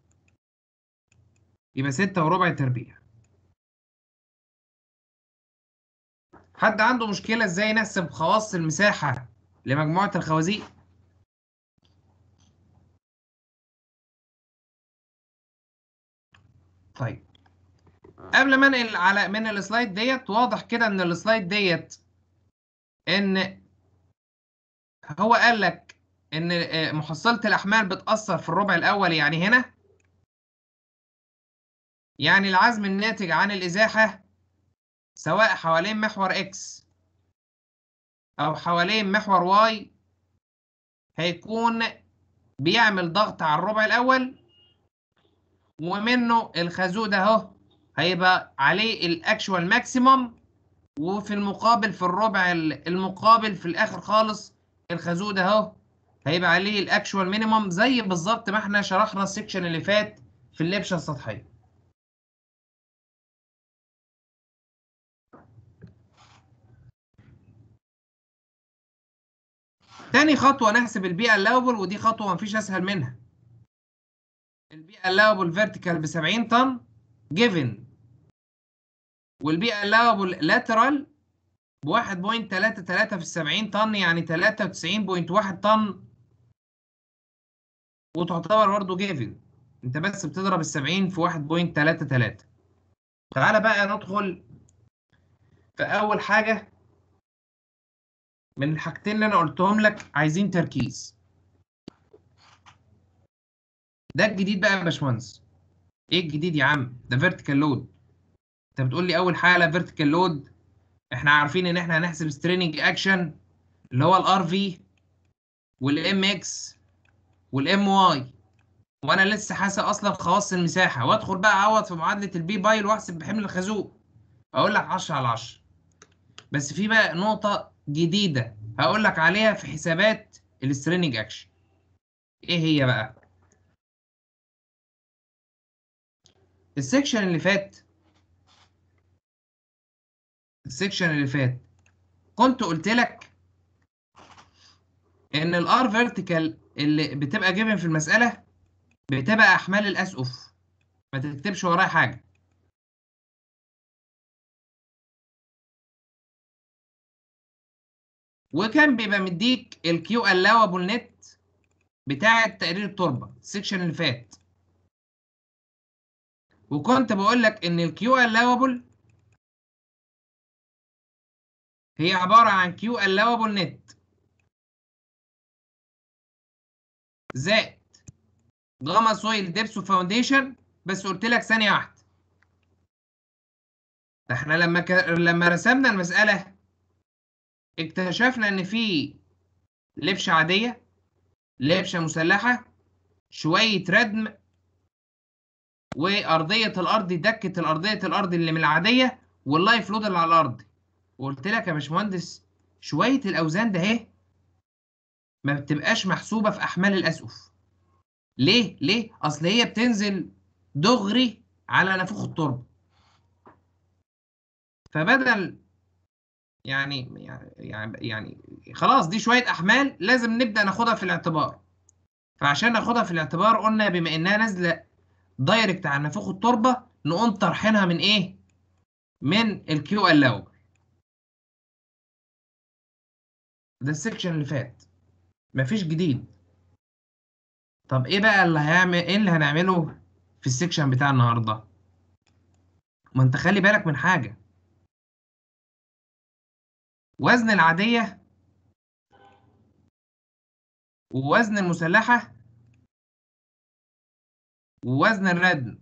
يبقى 6 وربع تربيع. حد عنده مشكلة إزاي نحسب خواص المساحة لمجموعة الخوازيق؟ طيب، قبل ما انقل على من السلايد ديت، واضح كده ان السلايد ديت ان هو قال لك ان محصلة الاحمال بتأثر في الربع الاول، يعني هنا، يعني العزم الناتج عن الازاحة سواء حوالين محور اكس او حوالين محور واي هيكون بيعمل ضغط على الربع الاول، ومنه الخازوق ده اهو هيبقى عليه الاكشوال ماكسيمم، وفي المقابل في الربع المقابل في الاخر خالص الخازوق ده اهو هيبقى عليه الاكشوال مينيمم، زي بالظبط ما احنا شرحنا السكشن اللي فات في اللبشه السطحيه. تاني خطوه نحسب البيئه اللاوبل، ودي خطوه مفيش اسهل منها. البيئه اللاوبل فيرتيكال ب 70 طن جيفن، والبيئه اللاوبل لاترال ب 1.33 في 70 طن، يعني 93.1 طن، وتعتبر برضه جيفن. انت بس بتضرب ال 70 في 1.33. تعالى بقى ندخل في اول حاجه من الحاجتين اللي انا قلتهم لك، عايزين تركيز. ده الجديد بقى يا باشمهندس. ايه الجديد يا عم؟ ده فيرتيكال لود. انت بتقول لي اول حاله فيرتيكال لود، احنا عارفين ان احنا هنحسب ستريننج اكشن اللي هو الار في والام اكس والام واي، وانا لسه حاسب اصلا خواص المساحه، وادخل بقى اعوض في معادله البي بايل واحسب بحمل الخازوق، اقول لك 10 على 10. بس في بقى نقطه جديده هقول لك عليها في حسابات الستريننج اكشن. ايه هي بقى؟ السكشن اللي فات السكشن اللي فات كنت قلت لك ان الار فيرتيكال اللي بتبقى جيفن في المساله بتبقى احمال الاسقف، ما تكتبش ورايا حاجه. وكان بيبقى مديك الكيو الاوبل نت بتاعه تقرير التربه السكشن اللي فات، وكنت بقول لك ان الكيو الاوبل هي عباره عن كيو الاوبل نت زائد جاما سويل ديبسو فاونديشن. بس قلت لك ثانيه واحده، ده احنا لما رسمنا المساله اكتشفنا ان في لبشه عاديه، لبشه مسلحه، شويه ردم، وارضيه الارض دكه الارضيه الارض اللي من العاديه، واللايف لود اللي على الارض. وقلت لك يا باشمهندس شويه الاوزان ده اهي ما بتبقاش محسوبه في احمال الاسقف. ليه اصل هي بتنزل دغري على نافوخ التربه، فبدل يعني خلاص دي شويه احمال لازم نبدا ناخدها في الاعتبار. فعشان ناخدها في الاعتبار قلنا بما انها نازله دايركت على نافوخ التربه نقوم طرحينها من ايه؟ من الكيو الاوبل. ده السكشن اللي فات، مفيش جديد. طب ايه اللي هنعمله في السكشن بتاع النهارده؟ ما انت خلي بالك من حاجه، وزن العادية ووزن المسلحة ووزن الردم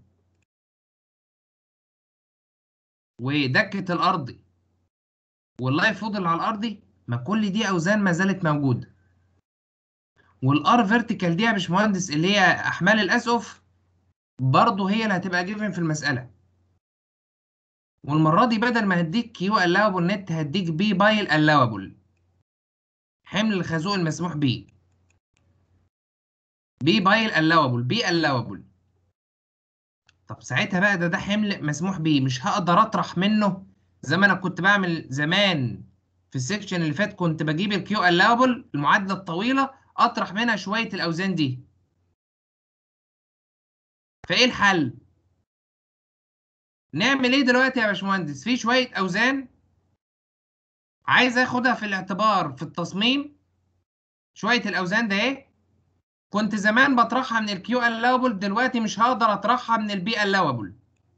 ودكة الأرضي واللايف لود اللي على الأرضي، ما كل دي أوزان ما زالت موجودة. والار فيرتيكال دي يا باشمهندس اللي هي أحمال الأسقف برضه هي اللي هتبقى جيفن في المسألة. والمرة دي بدل ما هديك كيو الاوبل نت هديك بي بايل الاوبل، حمل الخازوق المسموح بيه. بي بايل الاوبل، بي الاوبل. طب ساعتها بقى ده حمل مسموح بيه، مش هقدر اطرح منه زي ما انا كنت بعمل زمان في السكشن اللي فات. كنت بجيب الكيو الاوبل المعادله الطويله اطرح منها شويه الاوزان دي. فايه الحل؟ نعمل ايه دلوقتي يا باشمهندس؟ في شويه اوزان عايز اخدها في الاعتبار في التصميم. شويه الاوزان ده ايه، كنت زمان بطرحها من الكيو الاوبل، دلوقتي مش هقدر اطرحها من البي الاوبل.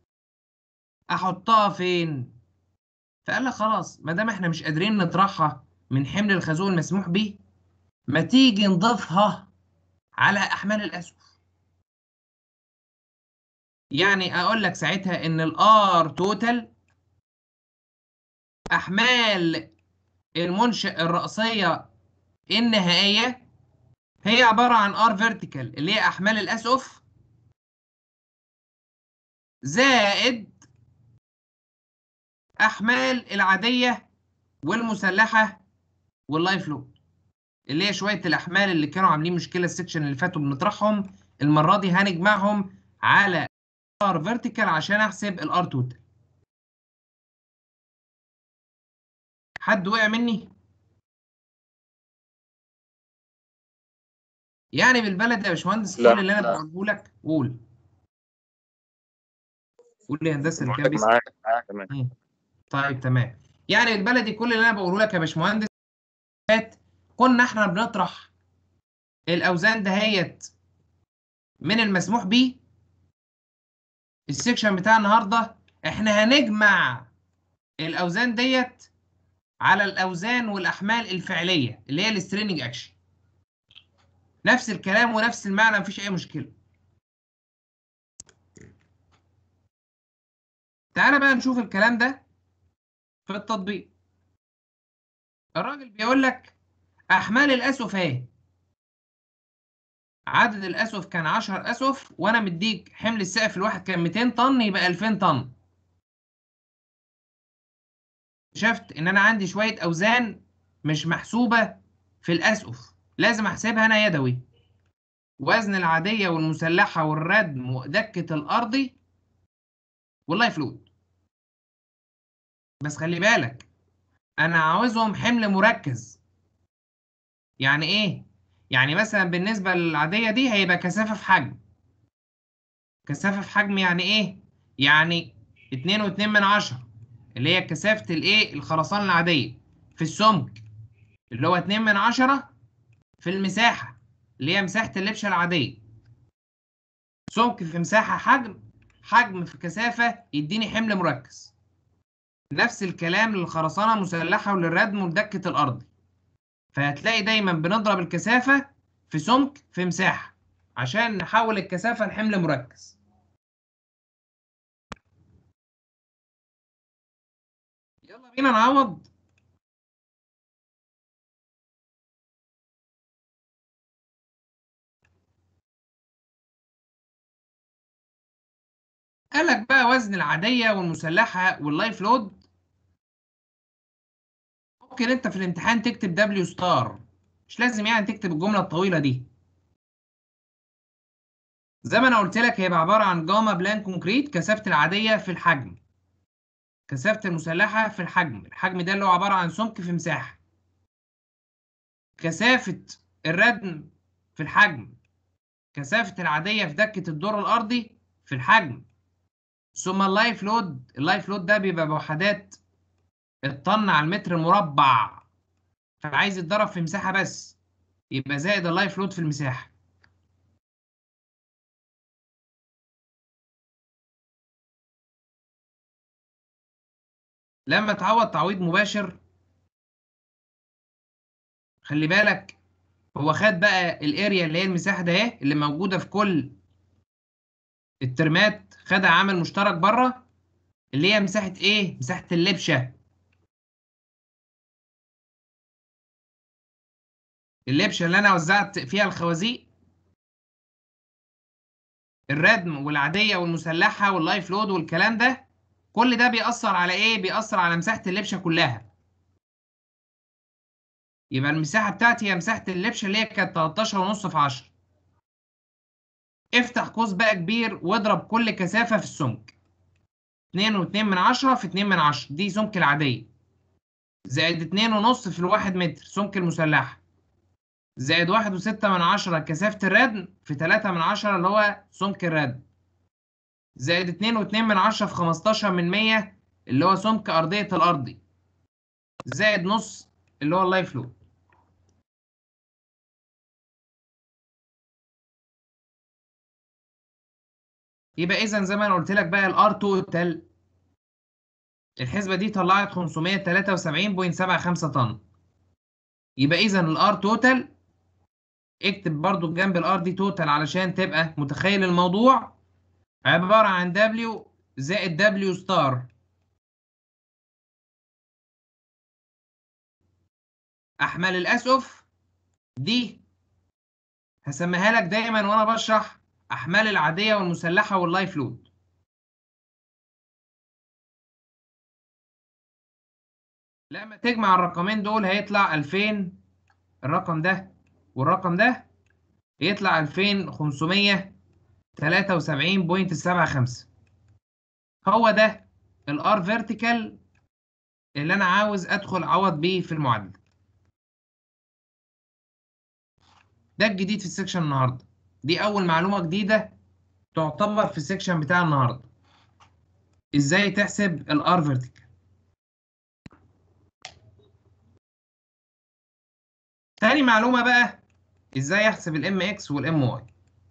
احطها فين؟ فقال لك خلاص ما دام احنا مش قادرين نطرحها من حمل الخازوق المسموح به، ما تيجي نضيفها على احمال الاسقف. يعني اقول لك ساعتها ان الار توتال احمال المنشأ الرأسية النهائية هي عبارة عن ار فيرتيكال اللي هي احمال الاسقف زائد احمال العادية والمسلحة واللايف لود، اللي هي شويه الاحمال اللي كانوا عاملين مشكله السكشن اللي فاتوا بنطرحهم. المره دي هنجمعهم على ار فيرتيكال عشان احسب الار توتال. حد وقع مني؟ يعني بالبلد يا باشمهندس لا كل اللي انا بقوله لك قول. قول لي يا هندسه اللي كان معاك بيسأل. معاك تمام. مم. طيب تمام. يعني بالبلدي كل اللي انا بقوله لك يا باشمهندس، كنا احنا بنطرح الاوزان دهيت من المسموح بيه. السكشن بتاع النهارده احنا هنجمع الاوزان ديت على الاوزان والاحمال الفعليه اللي هي السترينج اكشن. نفس الكلام ونفس المعنى، مفيش اي مشكله. تعالى بقى نشوف الكلام ده في التطبيق. الراجل بيقول لك احمال الاسقف اهي. عدد الاسقف كان 10 اسقف، وانا مديك حمل السقف الواحد كان 200 طن، يبقى 2000 طن. شفت ان انا عندي شويه اوزان مش محسوبه في الاسقف، لازم احسبها انا يدوي. وزن العاديه والمسلحه والردم ودكه الارضي واللايف لود. بس خلي بالك انا عاوزهم حمل مركز. يعني ايه؟ يعني مثلا بالنسبه للعاديه دي هيبقى كثافه في حجم. كثافه في حجم يعني ايه؟ يعني 2.2 اللي هي كثافه الايه الخرسانه العاديه في السمك، اللي هو 2 في المساحه اللي هي مساحه اللبشه العاديه. سمك في مساحه حجم، حجم في كثافه يديني حمل مركز. نفس الكلام للخرسانه المسلحه وللردم ولدكه الارض. فهتلاقي دايما بنضرب الكثافة في سمك في مساحة عشان نحول الكثافة لحمل مركز. يلا بينا نعوض. قال لك بقى وزن العادية والمسلحة واللايف لود. ممكن انت في الامتحان تكتب دبليو ستار، مش لازم يعني تكتب الجملة الطويلة دي. زي ما انا قلت لك هيبقى عبارة عن جاما بلان كونكريت كثافة العادية في الحجم، كثافة المسلحة في الحجم، الحجم ده اللي هو عبارة عن سمك في مساحة، كثافة الردم في الحجم، كثافة العادية في دكة الدور الأرضي في الحجم، ثم اللايف لود. اللايف لود ده بيبقى بوحدات الطن على المتر مربع، فعايز يتضرب في مساحة بس، يبقى زائد اللايف لود في المساحة. لما تعوض تعويض مباشر خلي بالك هو خد بقى الاريا اللي هي المساحه ده اهي اللي موجوده في كل الترمات، خدها عامل مشترك بره اللي هي مساحه ايه؟ مساحه اللبشه. اللبشه اللي انا وزعت فيها الخوازيق، الردم والعاديه والمسلحه واللايف لود والكلام ده، كل ده بيأثر على ايه؟ بيأثر على مساحه اللبشه كلها. يبقى المساحه بتاعتي هي مساحه اللبشه اللي هي كانت 13.5 في 10. افتح قوس بقى كبير واضرب كل كثافه في السمك. 2.2 في 2 دي سمك العاديه، زائد 2.5 في الواحد متر سمك المسلحه، زائد 1.6 كثافة الردم في 3 اللي هو سمك الردم، زائد 2.2 في 15 اللي هو سمك أرضية الأرضي، زائد نص اللي هو اللايف لود. يبقى إذا زي ما أنا قلت لك بقى الار توتال، الحسبة دي طلعت 573.75 طن. يبقى إذا الار توتال، اكتب برضو جنب الار دي توتال علشان تبقى متخيل الموضوع، عبارة عن W زائد W ستار. أحمال الأسقف دي هسميها لك دايما وانا بشرح احمال العاديه والمسلحه واللايف لود. لما تجمع الرقمين دول هيطلع 2000، الرقم ده والرقم ده يطلع 2573.75. هو ده الار فيرتيكال اللي انا عاوز ادخل اعوض بيه في المعادله. ده الجديد في السكشن النهارده، دي اول معلومه جديده تعتبر في السكشن بتاع النهارده، ازاي تحسب الار فيرتيكال. تاني معلومه بقى ازاي احسب الام اكس والام واي.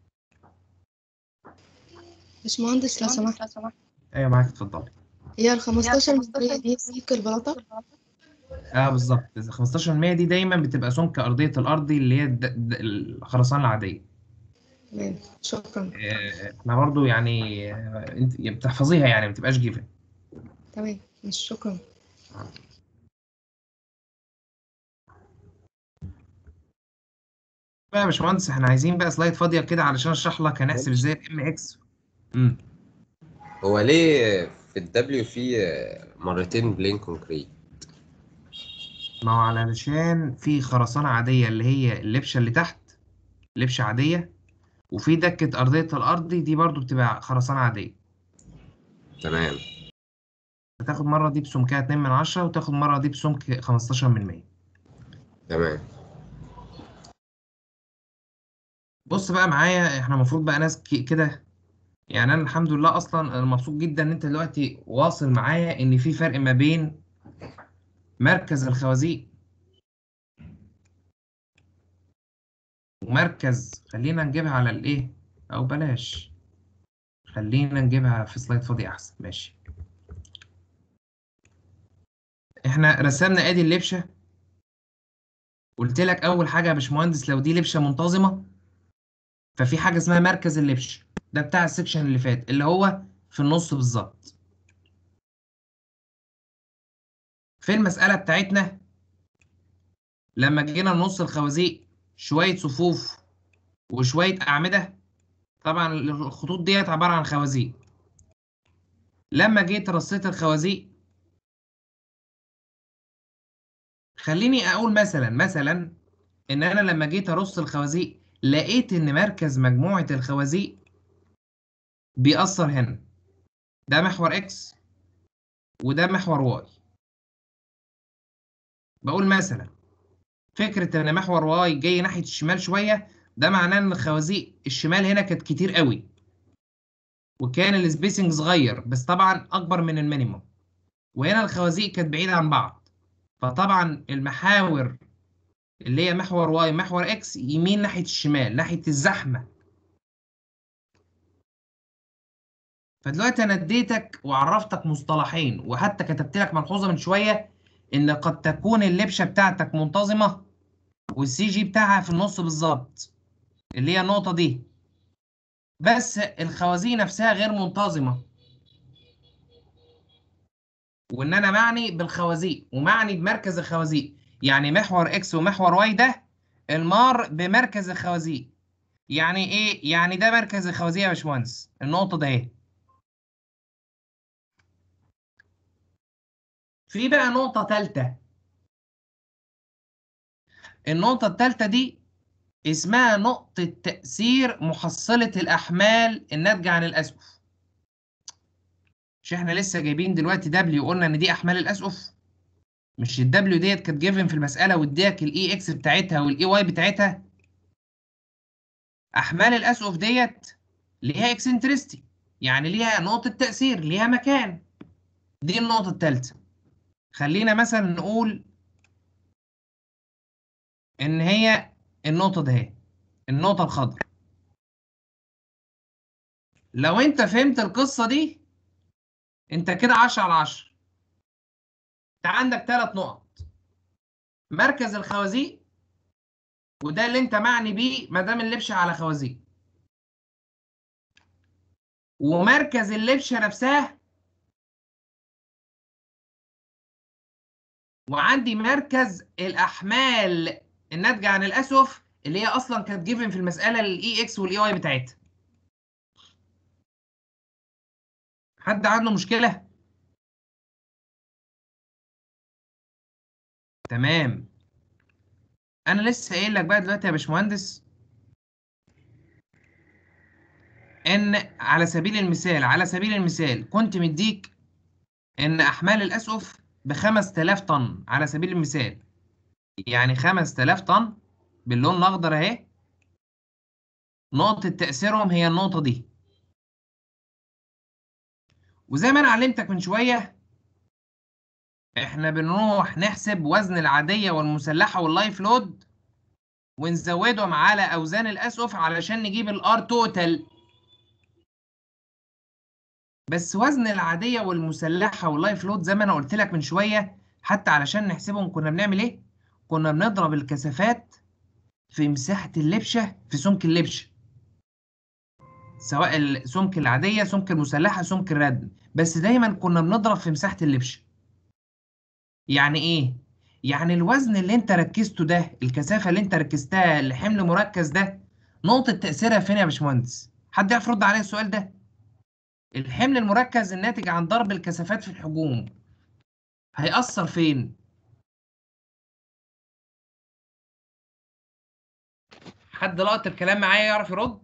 باشمهندس لو سمحت، ايوه معاك، اتفضلي. هي ال 15% دي سمك البلاطة؟ اه بالظبط، 15% دي دايما بتبقى سمك ارضيه الارضي اللي هي الخرسانه العاديه. تمام، شكرا. احنا برضو يعني انت بتحفظيها يعني ما بتبقاش جيفن. تمام، مش شكرا. بقى يا باشمهندس احنا عايزين بقى سلايد فاضيه كده علشان اشرح لك هنحسب ازاي الام اكس. هو ليه في الدبليو في مرتين بلين كونكريت؟ ما هو علشان في خرسانه عاديه اللي هي اللبشه اللي تحت، لبشه عاديه، وفي دكه ارضيه الارضي دي برضو بتبقى خرسانه عاديه. تمام. بتاخد مره دي بسمكها 2 وتاخد مره دي بسمك 15%. تمام. بص بقى معايا، احنا المفروض بقى ناس كده، يعني انا الحمد لله اصلا انا مبسوط جدا ان انت دلوقتي واصل معايا ان في فرق ما بين مركز الخوازيق ومركز، خلينا نجيبها على الايه، او بلاش، خلينا نجيبها في سلايد فاضي احسن. ماشي، احنا رسمنا ادي اللبشه. قلت لك اول حاجه يا باشمهندس لو دي لبشه منتظمه ففي حاجه اسمها مركز اللبشه، ده بتاع السكشن اللي فات اللي هو في النص بالظبط. في المساله بتاعتنا لما جينا نص الخوازيق شويه صفوف وشويه اعمده، طبعا الخطوط ديت عباره عن خوازيق. لما جيت رصيت الخوازيق، خليني اقول مثلا ان انا لما جيت ارص الخوازيق لقيت ان مركز مجموعه الخوازيق بيأثر هنا، ده محور اكس وده محور واي. بقول مثلا فكره ان محور واي جاي ناحيه الشمال شويه، ده معناه ان الخوازيق الشمال هنا كانت كتير قوي وكان السبيسنج صغير بس طبعا اكبر من المينيموم، وهنا الخوازيق كانت بعيده عن بعض، فطبعا المحاور اللي هي محور واي محور اكس يمين ناحيه الشمال ناحيه الزحمه. فدلوقتي انا اديتك وعرفتك مصطلحين وحتى كتبت لك ملحوظه من شويه ان قد تكون اللبشه بتاعتك منتظمه والسي جي بتاعها في النص بالظبط، اللي هي النقطة دي، بس الخوازيق نفسها غير منتظمة. وإن أنا معني بالخوازيق ومعني بمركز الخوازيق، يعني محور إكس ومحور واي ده المار بمركز الخوازيق. يعني إيه؟ يعني ده مركز الخوازيق يا باشمهندس، النقطة ده إيه؟ في بقى نقطة تالتة. النقطة التالتة دي اسمها نقطة تأثير محصلة الأحمال الناتجة عن الأسقف. مش احنا لسه جايبين دلوقتي دبليو وقلنا إن دي أحمال الأسقف؟ مش الدبليو ديت كانت جيفن في المسألة واديك الإي إكس بتاعتها والإي واي بتاعتها؟ أحمال الأسقف ديت ليها إكسنترستي، يعني ليها نقطة تأثير، ليها مكان. دي النقطة التالتة. خلينا مثلا نقول إن هي النقطة ده، النقطة الخضراء. لو أنت فهمت القصة دي أنت كده 10 على 10. أنت عندك 3 نقط: مركز الخوازيق، وده اللي أنت معني بيه ما دام اللبشة على خوازيق، ومركز اللبشة نفسها، وعندي مركز الأحمال الناتجة عن الأسقف اللي هي أصلا كانت جيفن في المسألة الإي إكس والإي واي بتاعتها. حد عنده مشكلة؟ تمام. أنا لسه قايل لك بقى دلوقتي يا باشمهندس إن على سبيل المثال، كنت مديك إن أحمال الأسقف ب 5000 طن على سبيل المثال، يعني 5000 طن باللون الأخضر أهي، نقطة تأثيرهم هي النقطة دي. وزي ما أنا علمتك من شوية، إحنا بنروح نحسب وزن العادية والمسلحة واللايف لود ونزودهم على أوزان الأسقف علشان نجيب الار توتال. بس وزن العادية والمسلحة واللايف لود زي ما أنا قلت لك من شوية، حتى علشان نحسبهم كنا بنعمل إيه؟ كنا بنضرب الكثافات في مساحة اللبشة في سمك اللبشة، سواء السمك العادية، سمك المسلحة، سمك الردم، بس دايما كنا بنضرب في مساحة اللبشة. يعني إيه؟ يعني الوزن اللي أنت ركزته ده، الكثافة اللي أنت ركزتها لحمل مركز ده، نقطة تأثيرها فين يا باشمهندس؟ حد يعرف يرد عليا السؤال ده؟ الحمل المركز الناتج عن ضرب الكثافات في الحجوم هيأثر فين؟ حد لقط الكلام معايا يعرف يرد؟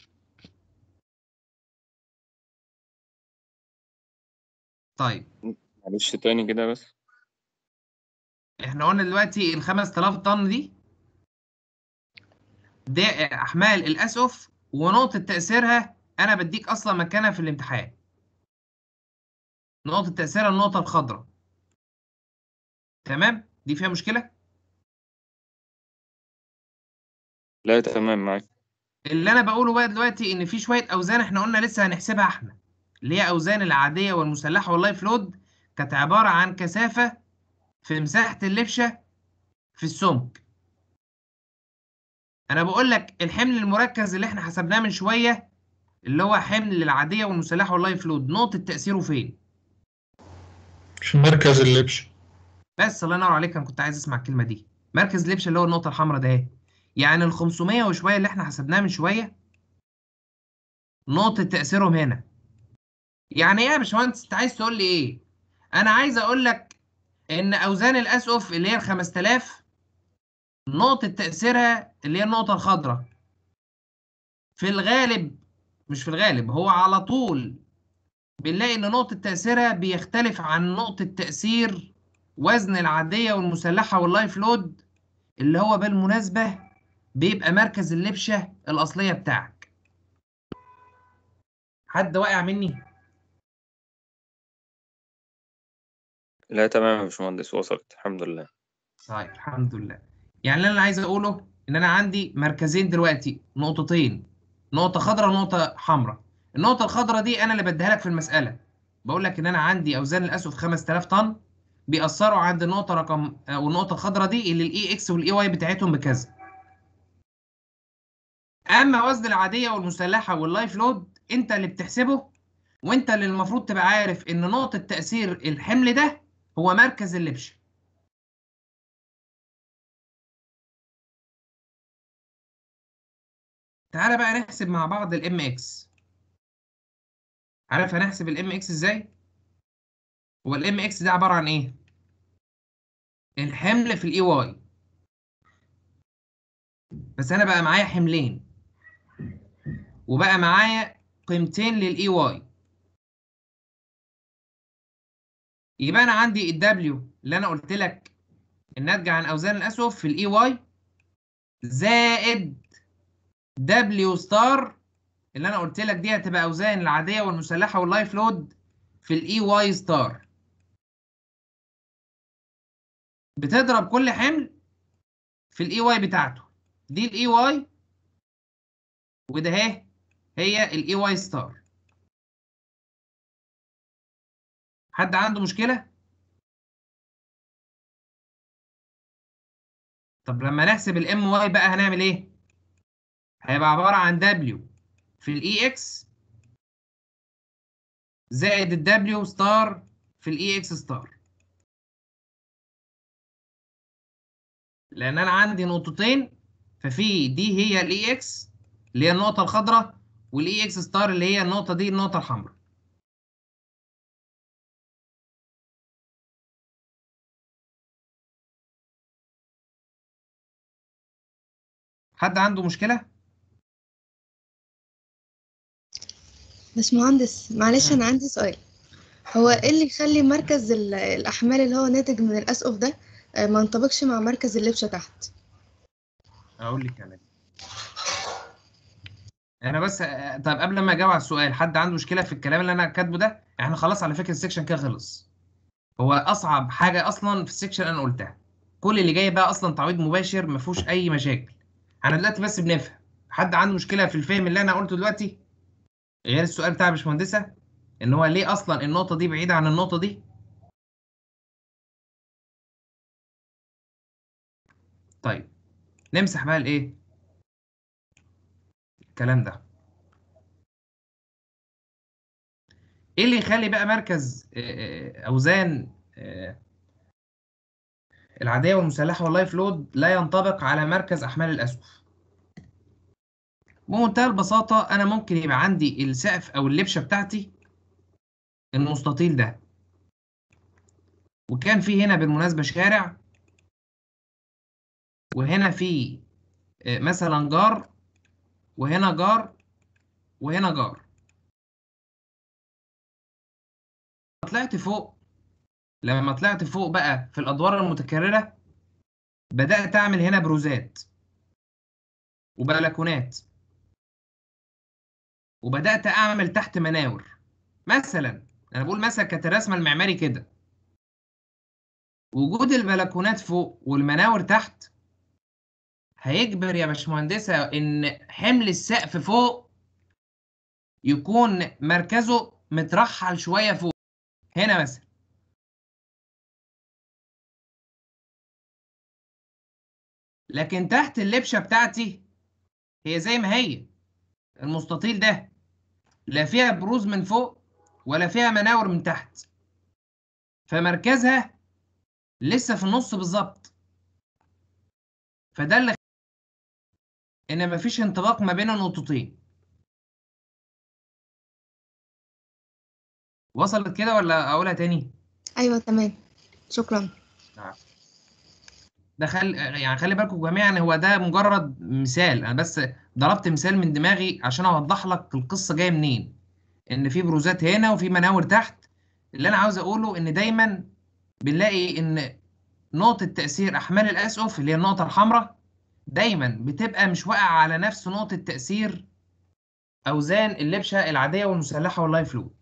طيب معلش تاني كده بس. احنا قلنا دلوقتي ال 5000 طن دي احمال الاسقف، ونقطة تأثيرها انا بديك اصلا مكانها في الامتحان. نقطة تأثيرها النقطة الخضراء. تمام؟ دي فيها مشكلة؟ لا تمام معاك. اللي انا بقوله بقى دلوقتي ان في شوية اوزان احنا قلنا لسه هنحسبها احنا، اللي هي اوزان العادية والمسلحة واللايف لود، كانت عبارة عن كثافة في مساحة اللبشة في السمك. انا بقول لك الحمل المركز اللي احنا حسبناه من شوية اللي هو حمل العادية والمسلحة واللايف لود، نقطة تأثيره فين؟ في مركز اللبش. بس الله ينور عليك، انا كنت عايز اسمع الكلمة دي. مركز اللبش اللي هو النقطة الحمراء ده اهي. يعني ال 500 وشوية اللي احنا حسبناه من شوية نقطة تأثيرهم هنا. يعني ايه يا باشمهندس؟ انت عايز تقول لي ايه؟ انا عايز اقول لك ان اوزان الاسقف اللي هي ال 5000 نقطة تأثيرها اللي هي النقطة الخضراء. في الغالب، مش في الغالب، هو على طول بنلاقي ان نقطة تأثيرها بيختلف عن نقطة تأثير وزن العادية والمسلحة واللايف لود، اللي هو بالمناسبة بيبقى مركز اللبشة الأصلية بتاعك. حد واقع مني؟ لا تمام يا باشمهندس، وصلت الحمد لله. طيب الحمد لله. يعني اللي أنا عايز أقوله إن أنا عندي مركزين دلوقتي، نقطتين، نقطة خضراء ونقطة حمراء. النقطة الخضراء دي أنا اللي بديها لك في المسألة، بقول لك إن أنا عندي أوزان الأسقف 5000 طن، بيأثروا عند النقطة رقم أو النقطة الخضراء دي اللي الإي إكس والإي واي بتاعتهم بكذا. أما وزن العادية والمسلحة واللايف لود أنت اللي بتحسبه، وأنت اللي المفروض تبقى عارف إن نقطة تأثير الحمل ده هو مركز اللبشة. تعالى بقى نحسب مع بعض الام اكس. عارف هنحسب الام اكس ازاي؟ هو الام اكس ده عبارة عن ايه؟ الحمل في الاي واي، بس انا بقى معايا حملين وبقى معايا قيمتين للاي واي. يبقى انا عندي الدبليو اللي انا قلت لك الناتجة عن اوزان الاسهم في الاي واي زائد دبليو ستار اللي انا قلت لك دي هتبقى اوزان العادية والمسلحة واللايف لود في الاي واي ستار. بتضرب كل حمل في الاي واي بتاعته. دي الاي واي وده اهي هي الاي واي ستار. حد عنده مشكلة؟ طب لما نحسب الام واي بقى هنعمل ايه؟ هيبقى عبارة عن دبليو في الاي اكس زائد الدبليو ستار في الاي اكس ستار. لان انا عندي نقطتين، ففي دي هي الاي اكس اللي هي النقطة الخضراء، والاي اكس ستار اللي هي النقطة دي النقطة الحمراء. حد عنده مشكلة؟ باشمهندس معلش أنا عندي سؤال. هو إيه اللي يخلي مركز الأحمال اللي هو ناتج من الأسقف ده ما ينطبقش مع مركز اللبشة تحت؟ اقول لك انا بس طب قبل ما اجاوب على السؤال، حد عنده مشكلة في الكلام اللي انا كاتبه ده؟ احنا خلاص على فكرة السكشن كده خلص. هو اصعب حاجه اصلا في السكشن انا قلتها. كل اللي جاي بقى اصلا تعويض مباشر ما فيهوش اي مشاكل. انا دلوقتي بس بنفهم. حد عنده مشكله في الفهم اللي انا قلته دلوقتي غير السؤال بتاع باشمهندسه ان هو ليه اصلا النقطه دي بعيده عن النقطه دي؟ طيب نمسح بقى الايه الكلام ده. ايه اللي يخلي بقى مركز اوزان العاديه والمسلحه واللايف لود لا ينطبق على مركز احمال الاسقف؟ بمنتهى البساطه انا ممكن يبقى عندي السقف او اللبشه بتاعتي المستطيل ده، وكان في هنا بالمناسبة شارع، وهنا في مثلا جار، وهنا جار، وهنا جار. طلعت فوق. لما طلعت فوق بقى في الأدوار المتكررة بدأت أعمل هنا بروزات وبلكونات، وبدأت أعمل تحت مناور. مثلا أنا بقول مثلا كانت الرسمة المعماري كده. وجود البلكونات فوق والمناور تحت هيجبر يا باشمهندسة إن حمل السقف فوق يكون مركزه مترحل شوية فوق. هنا مثلا لكن تحت اللبشة بتاعتي هي زي ما هي المستطيل ده، لا فيها بروز من فوق ولا فيها مناور من تحت، فمركزها لسه في النص بالظبط. فده اللي ان مفيش انطباق ما بين النقطتين. وصلت كده ولا اقولها تاني؟ أيوة تمام، شكرا. ده يعني خلي بالكم جميعا، هو ده مجرد مثال. انا بس ضربت مثال من دماغي عشان اوضح لك القصه جايه منين، ان في بروزات هنا وفي مناور تحت. اللي انا عاوز اقوله ان دايما بنلاقي ان نقطه تاثير احمال الاسقف اللي هي النقطه الحمراء دايما بتبقى مش واقعه على نفس نقطه تاثير اوزان اللبشه العاديه والمسلحه واللايف لود.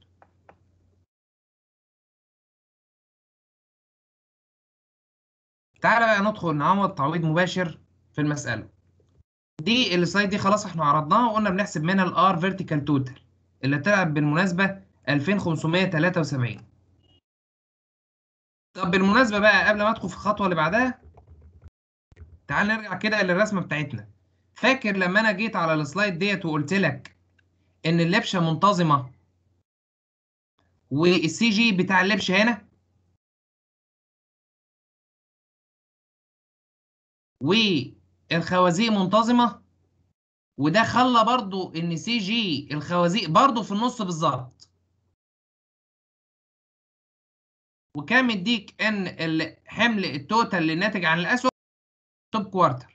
تعالى بقى ندخل نعوض تعويض مباشر في المساله دي. السلايد دي خلاص احنا عرضناها وقلنا بنحسب منها الار فيرتيكال توتال اللي طلع بالمناسبه 2573. طب بالمناسبة بقى قبل ما ادخل في الخطوة اللي بعدها، تعال نرجع كده للرسمة بتاعتنا. فاكر لما انا جيت على السلايد ديت وقلت لك ان اللبشة منتظمة والسي جي بتاع اللبشة هنا، والخوازيق منتظمة، وده خلى برضو ان سي جي الخوازيق برضو في النص بالظبط، وكان مديك ان الحمل التوتال اللي ناتج عن الاسهم توب كوارتر.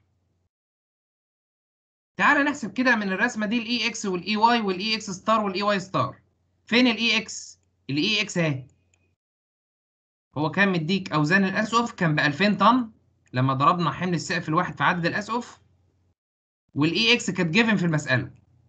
تعالى نحسب كده من الرسمه دي الاي اكس والاي واي والاي اكس ستار والاي واي ستار. فين الاي اكس؟ الاي اكس اهي. هو كان مديك اوزان الاسقف كان ب 2000 طن لما ضربنا حمل السقف الواحد في عدد الاسقف، والاي اكس كانت جيفن في المساله،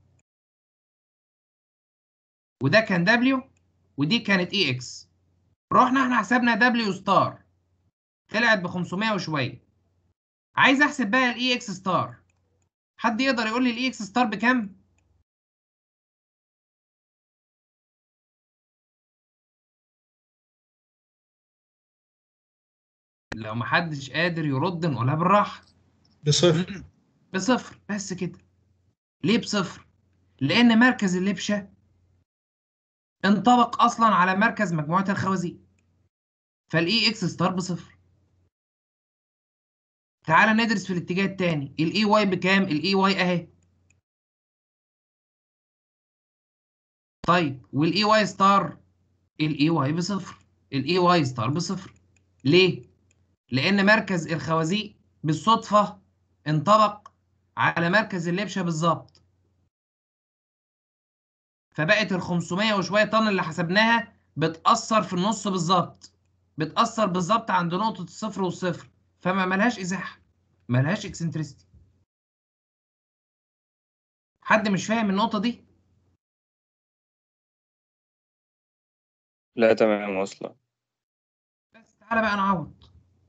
وده كان دبليو ودي كانت اي اكس. رحنا احنا حسبنا دبليو ستار طلعت ب 500 وشويه. عايز احسب بقى الاي اكس ستار. حد يقدر يقول لي الاي اكس ستار بكام؟ لو محدش قادر يرد نقولها بالراحه. بصفر. بصفر بس كده. ليه بصفر؟ لان مركز اللبشه انطبق اصلا على مركز مجموعه الخوازيق، فالاي اكس ستار بصفر. تعالى ندرس في الاتجاه الثاني. الاي واي بكام؟ الاي واي اهي. طيب والاي واي ستار؟ الاي واي بصفر. الاي واي ستار بصفر. ليه؟ لان مركز الخوازيق بالصدفه انطبق على مركز اللبشه بالظبط، فبقت ال 500 وشويه طن اللي حسبناها بتأثر في النص بالظبط، بتأثر بالظبط عند نقطة الصفر والصفر، فما ملهاش إزاحة، ملهاش اكسنتريستي. حد مش فاهم النقطة دي؟ لا تمام واصلة. بس تعالى بقى نعوض.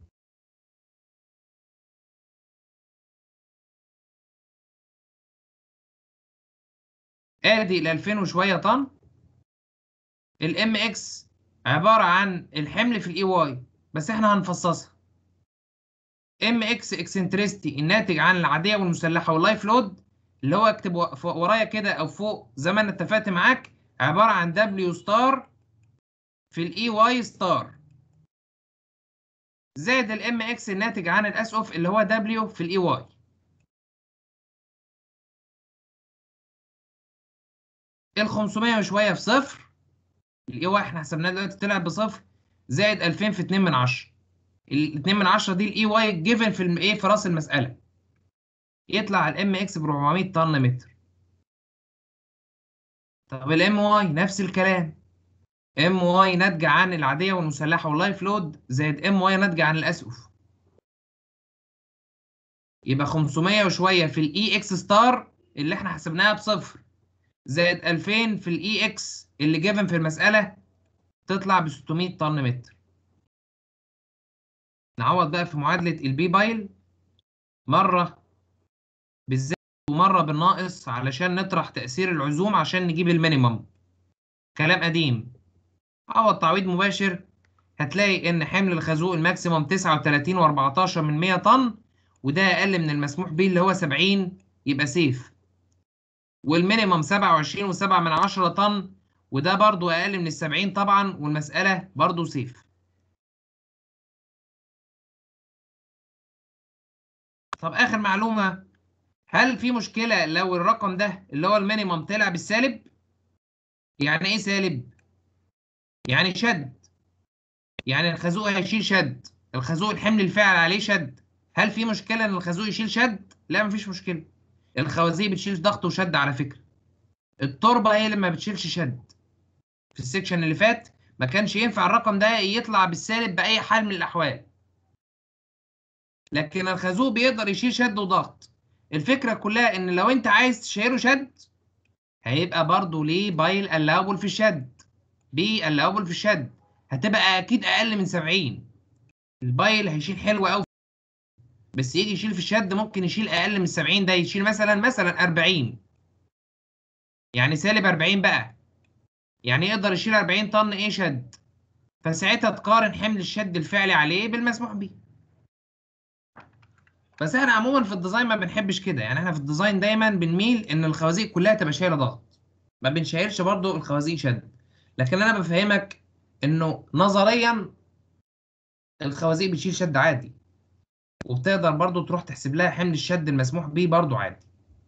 ادي ال 2000 وشوية طن. الام اكس عبارة عن الحمل في الاي واي، بس احنا هنفصصها. ام اكس اكسنتريستي الناتج عن العادية والمسلحة واللايف لود، اللي هو اكتب ورايا كده او فوق زي ما انا اتفقت معاك، عبارة عن دبليو ستار في الاي واي ستار زائد الام اكس الناتج عن الاسقف اللي هو دبليو في الاي واي. ال 500 وشويه في صفر، الاي واي احنا حسبناه دلوقتي طلع بصفر، زائد 2000 في 2 من 10. ال 2 من 10 دي الاي واي جيفن في ايه في راس المساله، يطلع الام اكس ب 400 طن متر. طب الام واي نفس الكلام، ام واي ناتجه عن العاديه والمسلحه واللايف لود زائد ام واي ناتجه عن الاسقف، يبقى 500 وشويه في الاي اكس ستار اللي احنا حسبناها بصفر زائد 2000 في الاي اكس اللي جيفن في المساله تطلع ب 600 طن متر. نعوض بقى في معادله البي بايل مره بالزائد ومره بالناقص علشان نطرح تاثير العزوم عشان نجيب المينيمم. كلام قديم. عوض تعويض مباشر، هتلاقي ان حمل الخازوق الماكسيموم 39.14 من 100 طن، وده اقل من المسموح به اللي هو 70، يبقى سيف. والمينيمم 27.7 من 10 طن، وده برضو اقل من ال70 طبعا، والمساله برضو سيف. طب اخر معلومه، هل في مشكله لو الرقم ده اللي هو المينيمم طلع بالسالب؟ يعني ايه سالب؟ يعني شد، يعني الخازوق هيشيل شد، الخازوق الحمل الفاعل عليه شد. هل في مشكله ان الخازوق يشيل شد؟ لا مفيش مشكله. الخوازيق بتشيل ضغط وشد على فكره. التربه هي اللي ما بتشيلش شد. في السكشن اللي فات ما كانش ينفع الرقم ده يطلع بالسالب باي حال من الاحوال، لكن الخازوق بيقدر يشيل شد وضغط. الفكره كلها ان لو انت عايز تشيله شد هيبقى برضو ليه بايل الاوبل في الشد، بي الاوبل في الشد هتبقى اكيد اقل من 70. البايل هيشيل حلو قوي، بس يجي يشيل في الشد ممكن يشيل اقل من 70، ده يشيل مثلا 40، يعني سالب 40 بقى، يعني يقدر يشيل 40 طن ايه شد. فساعتها تقارن حمل الشد الفعلي عليه بالمسموح به. بس احنا عموما في الديزاين ما بنحبش كده، يعني احنا في الديزاين دايما بنميل ان الخوازيق كلها تبقى شايله ضغط، ما بنشيلش برضو الخوازيق شد. لكن انا بفهمك انه نظريا الخوازيق بتشيل شد عادي، وبتقدر برضو تروح تحسب لها حمل الشد المسموح به برضو عادي.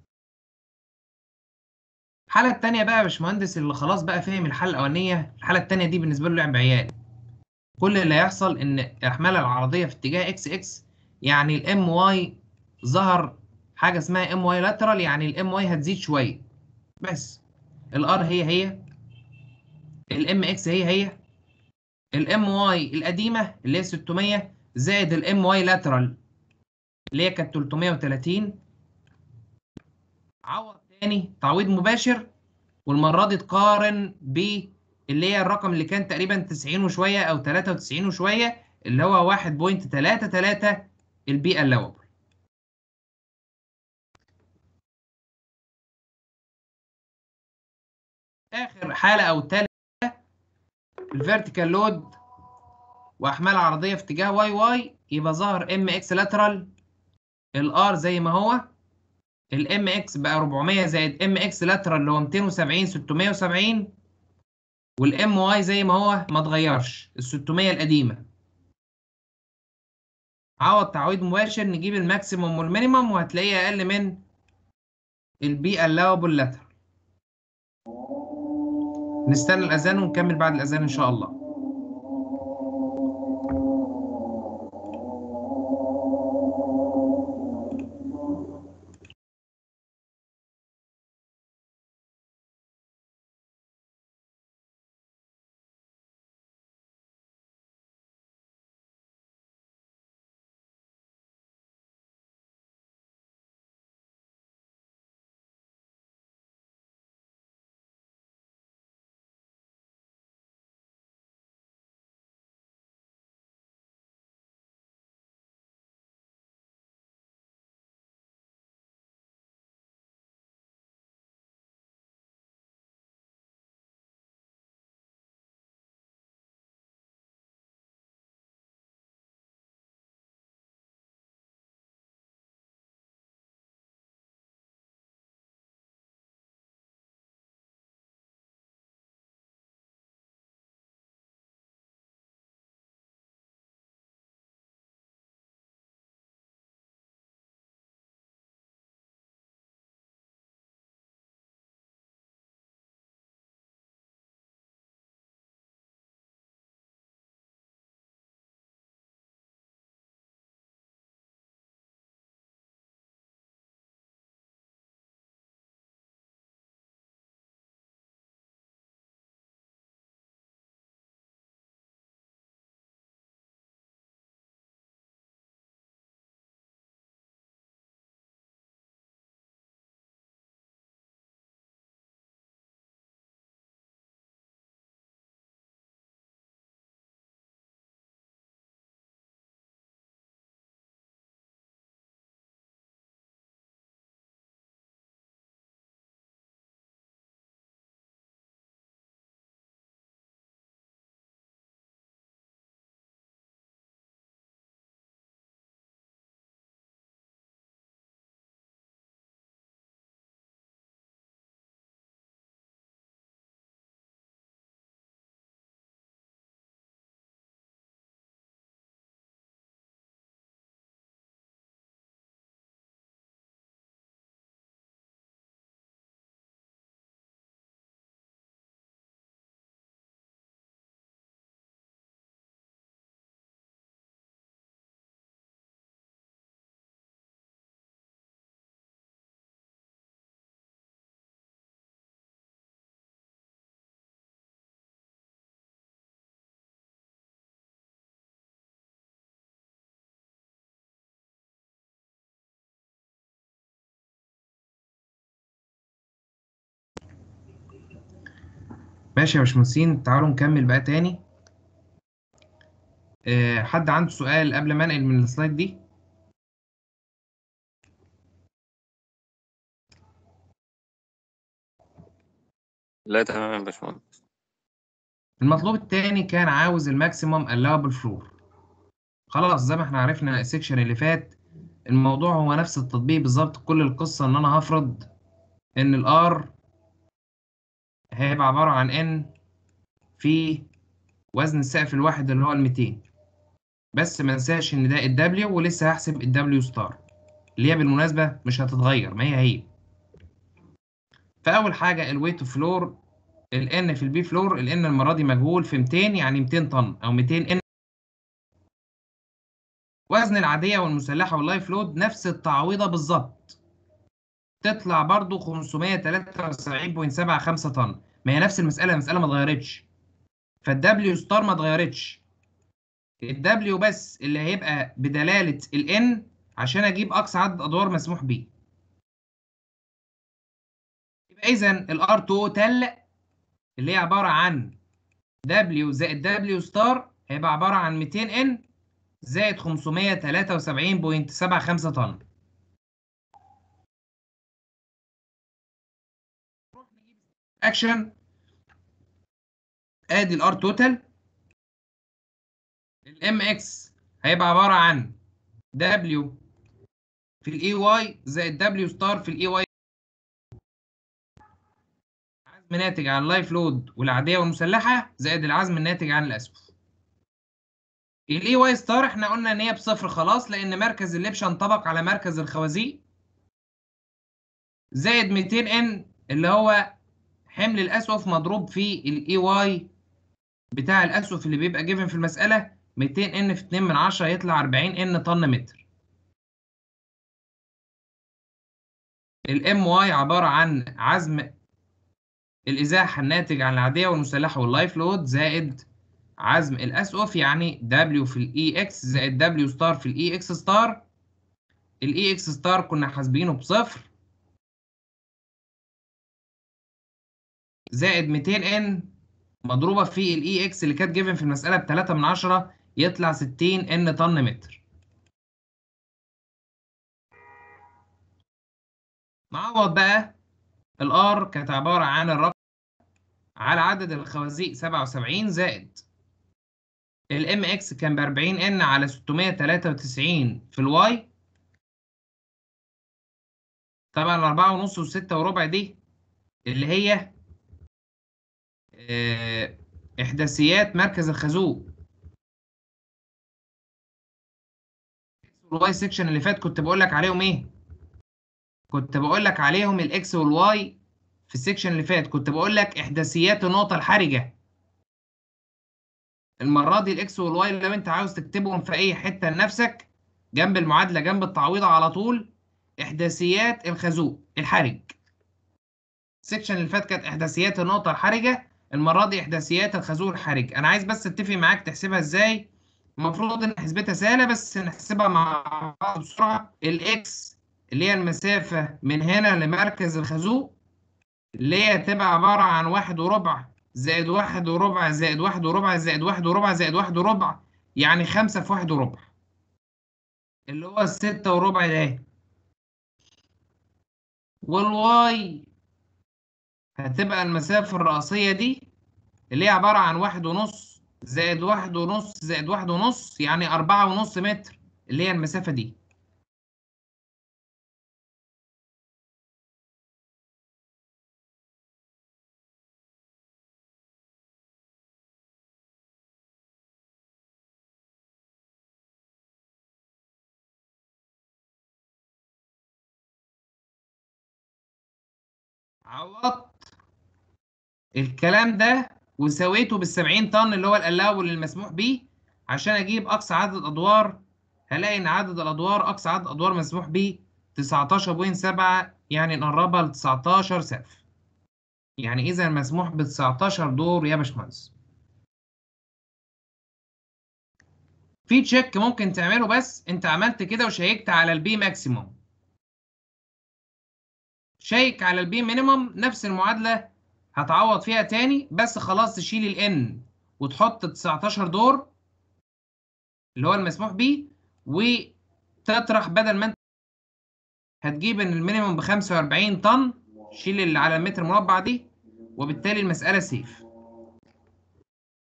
الحالة التانية بقى يا باشمهندس اللي خلاص بقى فهم الحالة الأولانية، الحالة التانية دي بالنسبة له لعب عيال. كل اللي هيحصل إن الأحمال العرضية في اتجاه إكس إكس، يعني الإم واي ظهر حاجة اسمها إم واي لاترال، يعني الإم واي هتزيد شوية بس. الآر هي الإم إكس هي الإم واي القديمة اللي هي 600 زائد الإم واي لاترال اللي هي كانت 330. عوض تاني تعويض مباشر، والمرة دي تقارن اللي هي الرقم اللي كان تقريبا 90 وشوية أو 93 وشوية، اللي هو 1.33 البي allowable. آخر حالة أو تالت الفيرتيكال لود وأحمال عرضية في اتجاه واي واي، يبقى ظهر ام اكس لاترال، الار زي ما هو، الام اكس بقى 400 زائد ام اكس لاترال اللي هو 270 670، والام واي زي ما هو ما اتغيرش ال 600 القديمة. عوض تعويض مباشر نجيب الماكسيموم والمينيموم وهتلاقيه أقل من البي allowable lateral. نستنى الأذان ونكمل بعد الأذان إن شاء الله. ماشي يا باشمهندسين، تعالوا نكمل بقى تاني. حد عنده سؤال قبل ما انقل من السلايد دي؟ لا تمام يا باشمهندس. المطلوب التاني كان عاوز الماكسيمم allowable فلور. خلاص زي ما احنا عرفنا السكشن اللي فات، الموضوع هو نفس التطبيق بالظبط. كل القصة ان انا هفرض ان الار هيبقى عبارة عن ان في وزن السقف الواحد اللي هو 200، بس ما انساش ان ده الدبليو، ولسه هحسب الدبليو ستار اللي هي بالمناسبة مش هتتغير، ما هي. فأول حاجة الويت فلور، الان في البي فلور، الان المرة دي مجهول في 200 يعني 200 طن او 200 ان. وزن العادية والمسلحة واللايف لود نفس التعويضة بالظبط، تطلع برضو 573.75 طن. ما هي نفس المسألة ما اتغيرتش، فالدبليو ستار ما اتغيرتش، الدبليو بس اللي هيبقى بدلالة الان عشان اجيب اقصى عدد ادوار مسموح بيه. يبقى اذا الار توتال اللي هي عبارة عن دبليو زائد دبليو ستار هيبقى عبارة عن 200 ان زائد 573.75 طن. اكشن، ادي الار توتال، الام اكس هيبقى عباره عن دبليو في الاي واي زائد دبليو ستار في الاي واي، عزم ناتج عن اللايف لود والعاديه والمسلحه زائد العزم الناتج عن الاسقف. الاي واي ستار احنا قلنا ان هي بصفر خلاص، لان مركز اللبشه انطبق على مركز الخوازيق، زائد 200 ان اللي هو حمل الاسقف مضروب في الاي واي بتاع الاسقف اللي بيبقى جيفن في المساله، 200 ان في 2 من 10 يطلع 40 ان طن متر. الام واي عباره عن عزم الازاحه الناتج عن العاديه والمسلحه واللايف لود زائد عزم الاسقف، يعني دبليو في الاي اكس زائد دبليو ستار في الاي اكس ستار. الاي اكس ستار كنا حاسبينه بصفر، زائد 200 ان مضروبه في الاي اكس اللي كانت جيفن في المساله ب 3 من 10 يطلع 60 ان طن متر. نعوض بقى. الار كانت عباره عن الرقم على عدد الخوازيق 77 زائد الام اكس كان ب 40 ان على 693 في الواي. طبعا الأربعة ونص والستة وربع دي اللي هي إحداثيات مركز الخازوق. والواي سيكشن اللي فات كنت بقول لك عليهم إيه؟ كنت بقول لك عليهم الإكس والواي. في السيكشن اللي فات كنت بقول لك إحداثيات النقطة الحرجة. المرة دي الإكس والواي لو أنت عاوز تكتبهم في أي حتة لنفسك جنب المعادلة جنب التعويضة على طول، إحداثيات الخازوق الحرج. السيكشن اللي فات كانت إحداثيات النقطة الحرجة، المرة دي إحداثيات الخازوق الحرج. أنا عايز بس أتفق معاك تحسبها إزاي. المفروض إن حسبتها سهلة بس نحسبها مع بعض بسرعة. الإكس اللي هي المسافة من هنا لمركز الخازوق اللي هي تبقى عبارة عن 1 وربع زائد 1 وربع زائد 1 وربع زائد 1 وربع زائد 1 وربع، يعني 5 في 1 وربع اللي هو ال6 وربع ده. والواي هتبقى المسافة الرئيسية دي اللي هي عبارة عن 1 ونص زائد 1 ونص زائد 1 ونص، يعني 4 ونص متر اللي هي المسافة دي. عوضت الكلام ده وسويته بال70 طن اللي هو الألاول المسموح بيه عشان أجيب أقصى عدد أدوار. هلاقي إن عدد الأدوار أقصى عدد أدوار مسموح بيه 19.7، يعني نقربها ل 19 سقف. يعني إذا مسموح ب 19 دور يا باشمهندس. في تشيك ممكن تعمله، بس أنت عملت كده وشيكت على البي ماكسيموم. شيك على البي مينيموم، نفس المعادلة هتعوض فيها تاني، بس خلاص تشيل الان وتحط 19 دور اللي هو المسموح بيه، وتطرح بدل ما انت هتجيب ان المينيموم ب 45 طن، شيل اللي على المتر مربع دي، وبالتالي المسألة سيف.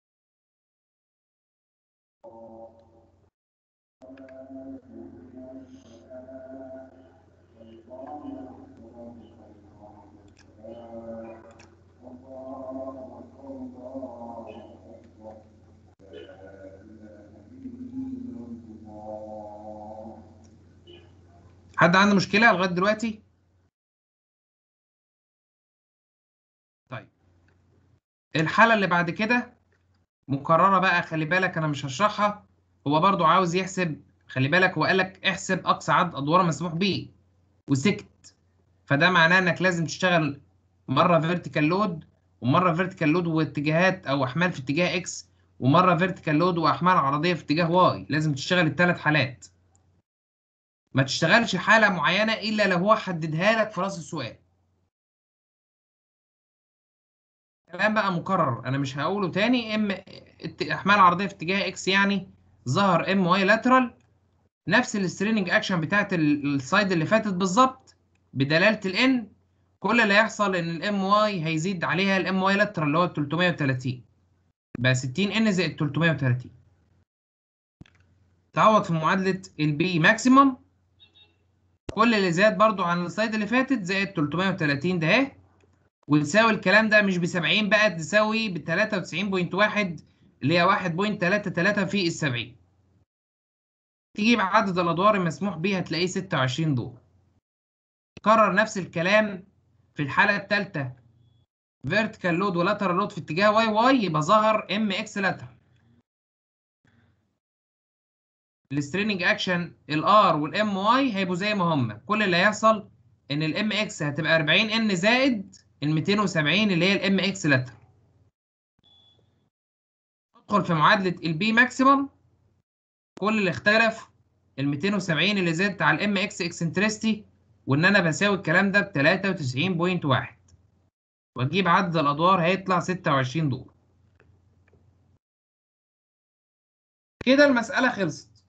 حد عنده مشكلة لغاية دلوقتي؟ طيب الحالة اللي بعد كده مكررة بقى، خلي بالك أنا مش هشرحها. هو برضو عاوز يحسب، خلي بالك هو قال لك احسب أقصى عدد أدوار مسموح به وسكت. فده معناه إنك لازم تشتغل مرة فيرتيكال لود، ومرة فيرتيكال لود واتجاهات أو أحمال في اتجاه إكس، ومرة فيرتيكال لود وأحمال عرضية في اتجاه واي. لازم تشتغل الثلاث حالات، ما تشتغلش حالة معينة إلا لو هو حددها لك في راس السؤال. كلام بقى مكرر انا مش هقوله تاني. احمال عرضيه في اتجاه اكس يعني ظهر ام واي لاترال، نفس الستريننج اكشن بتاعت السلايد اللي فاتت بالظبط بدلاله الان. كل اللي هيحصل ان الام واي هيزيد عليها الام واي لاترال اللي هو 330 بقى 60 ان زائد 330. تعوض في معادله البي ماكسيمم، كل اللي زاد برضو عن السلايد اللي فاتت زائد 330 ده اهي، وتساوي الكلام ده مش ب 70 بقى، تساوي ب 93.1 اللي هي 1.33 في ال 70. تجيب عدد الادوار المسموح بيها تلاقيه 26 دور. كرر نفس الكلام في الحاله الثالثه، فيرتيكال لود ولاترال لود في اتجاه واي واي، يبقى ظهر ام اكس لاترال. الستريننج اكشن الار والام واي هيبقوا زي ما هم، كل اللي هيحصل ان الام اكس هتبقى 40 ان زائد ال 270 اللي هي الام اكس لاترال. ادخل في معادله البي ماكسيمم، كل اللي اختلف ال 270 اللي زادت على الام اكس اكسنترستي، وان انا بساوي الكلام ده ب 93.1، واجيب عدد الادوار هيطلع 26 دور. كده المساله خلصت.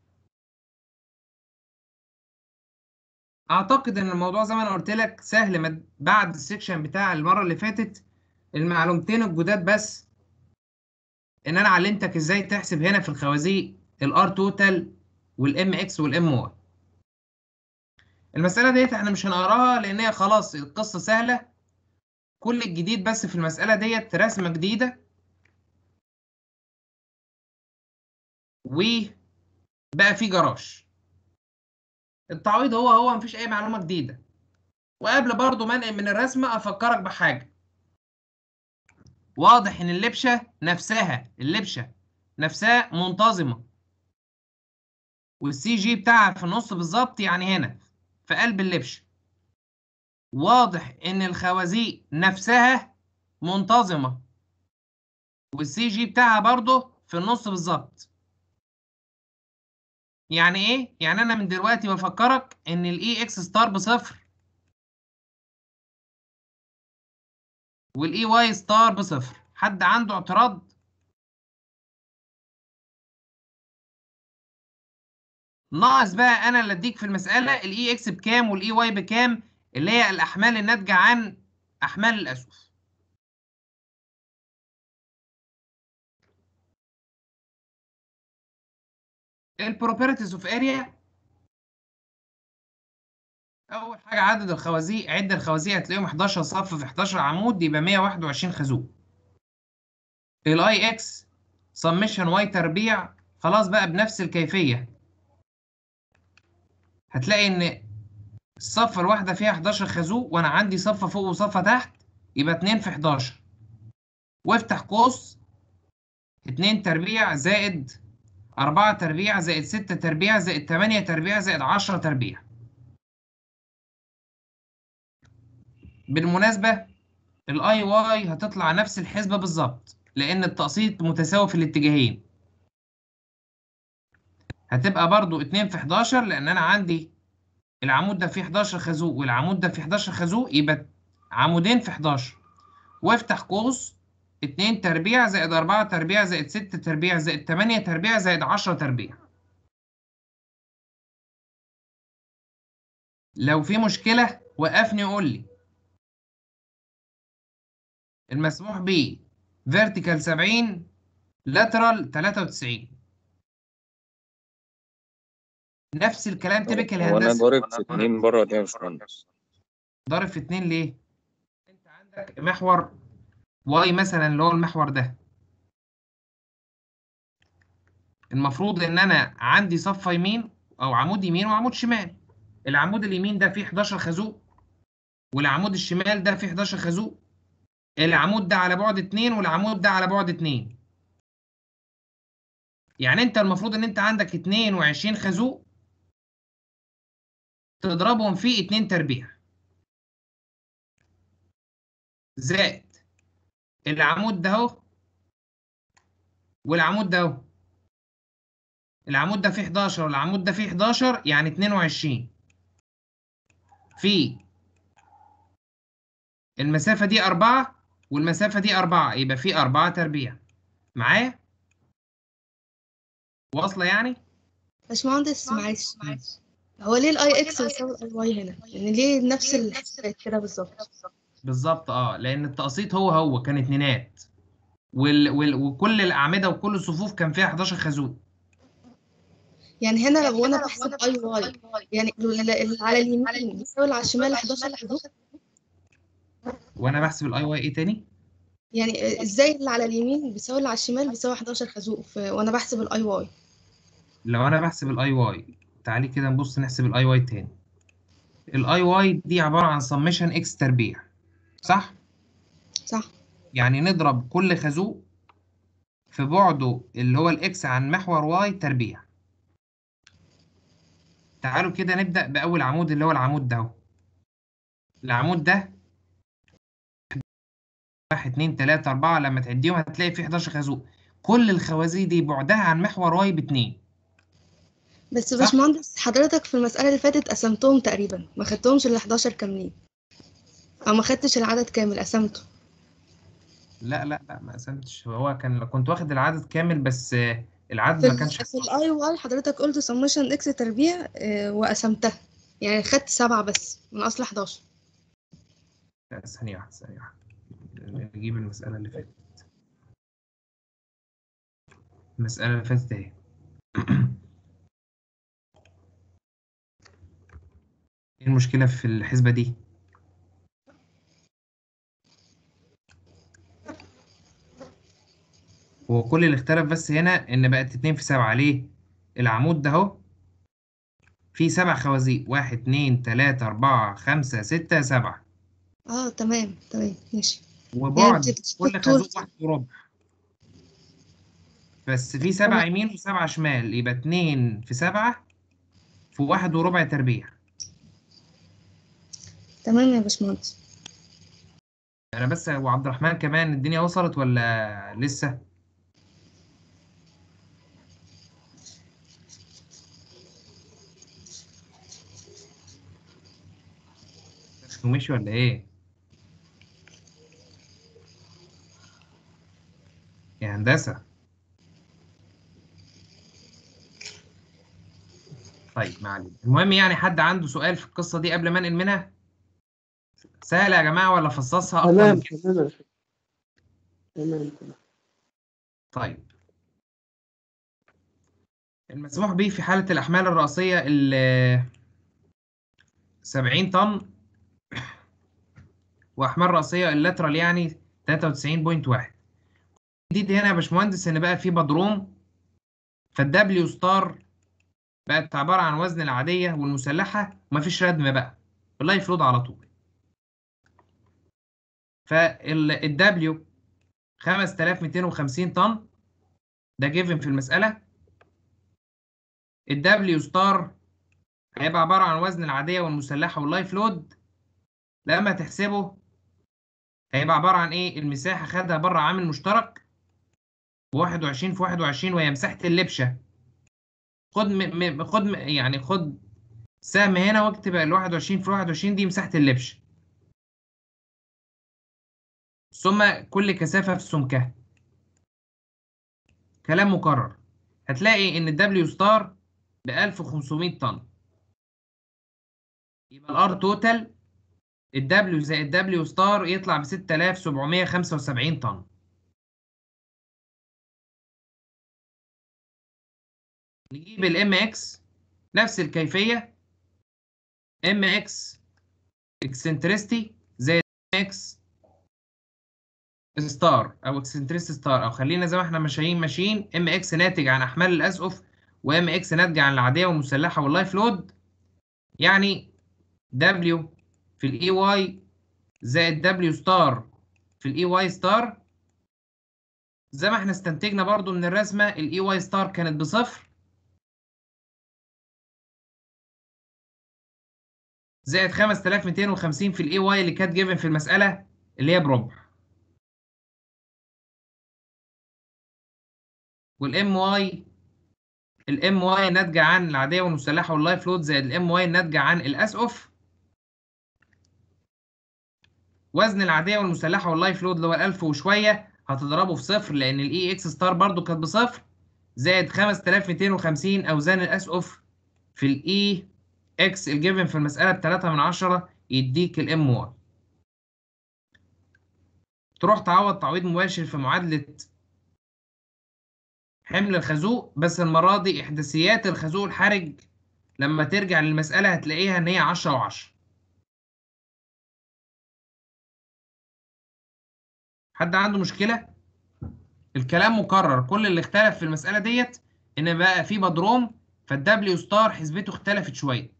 اعتقد ان الموضوع زي ما انا قلت لك سهل. بعد السكشن بتاع المره اللي فاتت المعلومتين الجداد بس ان انا علمتك ازاي تحسب هنا في الخوازيق الار توتال والام اكس والام واي. المساله ديت احنا مش هنقراها لان هي خلاص القصه سهله. كل الجديد بس في المساله ديت رسمه جديده، وبقى في جراج. التعويض هو مفيش اي معلومه جديده. وقبل برضو ما انقل من الرسمه افكرك بحاجه. واضح ان اللبشه نفسها منتظمه، والسي جي بتاعها في النص بالظبط، يعني هنا في قلب اللبشه. واضح ان الخوازيق نفسها منتظمه، والسي جي بتاعها برضو في النص بالظبط. يعني ايه؟ يعني انا من دلوقتي بفكرك ان الاي اكس ستار بصفر، والاي واي ستار بصفر. حد عنده اعتراض؟ ناقص بقى انا اللي اديك في المساله الاي اكس بكام والاي واي بكام، اللي هي الاحمال الناتجه عن احمال الاسقف. البروبرتيز اوف اريا، اول حاجه عدد الخوازيق. عد الخوازيق هتلاقيهم 11 صف في 11 عمود، يبقى 121 خازوق. الاي اكس سمشن واي تربيع، خلاص بقى بنفس الكيفيه. هتلاقي ان الصفه الواحده فيها 11 خازوق، وانا عندي صفه فوق وصفه تحت، يبقى 2 في 11. وافتح قوس 2 تربيع زائد 4 تربيع زائد 6 تربيع زائد 8 تربيع زائد 10 تربيع. بالمناسبة الاي واي هتطلع نفس الحسبة بالظبط، لأن التقسيط متساوي في الاتجاهين. هتبقى برضو 2 في 11، لأن أنا عندي العمود ده فيه 11 خازوق والعمود ده فيه 11 خازوق، يبقى عمودين في 11. وافتح قوس 2 تربيع زائد 4 تربيع زائد 6 تربيع زائد 8 تربيع زائد 10 تربيع. لو في مشكلة وقفني وقول لي. المسموح به فيرتيكال 70، لاترال 93. نفس الكلام تيبيكال هو انا هندسه. ضارب في 2 بره ليه يا باشمهندس؟ ضارب في 2 ليه؟ انت عندك محور واي مثلا اللي هو المحور ده، المفروض ان انا عندي صف يمين او عمود يمين وعمود شمال. العمود اليمين ده فيه 11 خازوق، والعمود الشمال ده فيه 11 خازوق. العمود ده على بعد 2 والعمود ده على بعد 2. يعني انت المفروض ان انت عندك 22 خازوق تضربهم في 2 تربيع زائد العمود ده اهو والعمود ده اهو. العمود ده فيه 11 والعمود ده فيه 11، يعني 22 في المسافة دي 4 والمسافة دي 4، يبقى فيه 4 تربيع. معايا؟ واصلة يعني؟ باشمهندس معلش، هو ليه الاي اكس بيساوي الاي واي هنا؟ يعني ليه نفس الحسابات كده بالظبط؟ بالظبط لأن التقسيط هو كان اتنينات، وكل الأعمدة وكل الصفوف كان فيها 11 خازوق. يعني هنا لو انا بحسب اي واي، يعني اللي على اليمين بيساوي اللي على الشمال 11 خازوق. وأنا بحسب الأي واي إيه تاني؟ يعني ازاي اللي على اليمين بيساوي اللي على الشمال بيساوي 11 خازوق وانا بحسب الاي واي؟ لو أنا بحسب الأي واي، تعالي كده نبص نحسب الأي واي تاني. الأي واي دي عبارة عن سميشن إكس تربيع، صح؟ صح. يعني نضرب كل خازوق في بعده اللي هو الإكس عن محور واي تربيع. تعالوا كده نبدأ بأول عمود اللي هو العمود ده اهو. العمود ده 1 2 3 4، لما تعديهم هتلاقي فيه 11 خازوق. كل الخوازيق دي بعدها عن محور واي ب2. بس صح؟ باشمهندس حضرتك في المسألة اللي فاتت قسمتهم تقريبا، ما خدتهمش ال 11 كاملين، او ما خدتش العدد كامل قسمته. لا لا لا، ما قسمتش. هو كنت واخد العدد كامل، بس العدد في ما كانش في الاي واي حضرتك قلت سمشن اكس تربيع وقسمتها، يعني خدت 7 بس من اصل 11. لا، ثانية واحدة ثانية واحدة، نجيب المسألة اللي فاتت. المسألة اللي فاتت اهي. ايه المشكلة في الحسبة دي؟ هو كل اللي اختلف بس هنا ان بقت 2 في 7. ليه؟ العمود ده اهو فيه 7 خوازيق، 1 2 3 4 5 6 7، تمام تمام ماشي. يعني وبعد كل الطول. خازوق 1.25. بس في 7 تمام يمين و7 شمال، يبقى 2 في 7 في 1.25 تربيع. تمام يا باشمهندس. انا بس وعبد الرحمن كمان، الدنيا وصلت ولا لسه؟ ومشي ولا ايه يا هندسة؟ طيب ما علينا. المهم يعني، حد عنده سؤال في القصة دي قبل ما انقل منها؟ سهلة يا جماعة ولا فصصها اكتر من تمام كده؟ تمام تمام تمام. طيب، المسموح به في حالة الأحمال الرأسية ال 70 طن، وأحمال رأسية اللاترال يعني 93.1. جديد هنا يا باشمهندس إن بقى في بدروم، فالدبليو ستار بقت عبارة عن وزن العادية والمسلحة، ومفيش ردم بقى، اللايف لود على طول. فالدبليو 5250 طن، ده جيفن في المسألة. الدبليو ستار هيبقى عبارة عن وزن العادية والمسلحة واللايف لود. لما تحسبه هيبقى عبارة عن ايه؟ المساحة خدها بره عامل مشترك 21 في 21، وهي مساحة اللبشة. خد سهم هنا واكتب ال 21 في 21 دي مساحة اللبشة، ثم كل كثافة في سمكها. كلام مكرر. هتلاقي ان الدبليو ستار ب 1500 طن، يبقى الار توتال الدبليو زائد الدبليو ستار يطلع ب 6775 طن. نجيب الام اكس نفس الكيفية. ام اكس اكسنترستي زائد ام اكس ستار او اكسنترستي ستار، او خلينا زي ما احنا ماشيين ام اكس ناتج عن احمال الاسقف، وام اكس ناتجه عن العاديه والمسلحه واللايف لود، يعني W في الاي واي زائد W ستار في الاي واي ستار، زي ما احنا استنتجنا برضو من الرسمة الاي واي ستار كانت بصفر، زائد 5250 في الاي واي اللي كانت جيفن في المسألة اللي هي بربع، والام واي ناتجة عن العادية والمسلحة واللايف لود زائد الام واي الناتجة عن الاسقف. وزن العادية والمسلحة واللايف لود اللي هو 1000 وشوية هتضربه في صفر لأن الاي اكس ستار برضو كانت بصفر، زائد 5250 أوزان الاسقف في الاي اكس الجيفن في المسألة ب3/10 يديك الام واي. تروح تعوض تعويض مباشر في معادلة حمل الخازوق، بس المرة دي إحداثيات الخازوق الحرج لما ترجع للمسألة هتلاقيها إن هي 10 و10. حد عنده مشكلة؟ الكلام مكرر، كل اللي اختلف في المسألة ديت إن بقى في بدروم، فالدبليو ستار حسبته اختلفت شوية،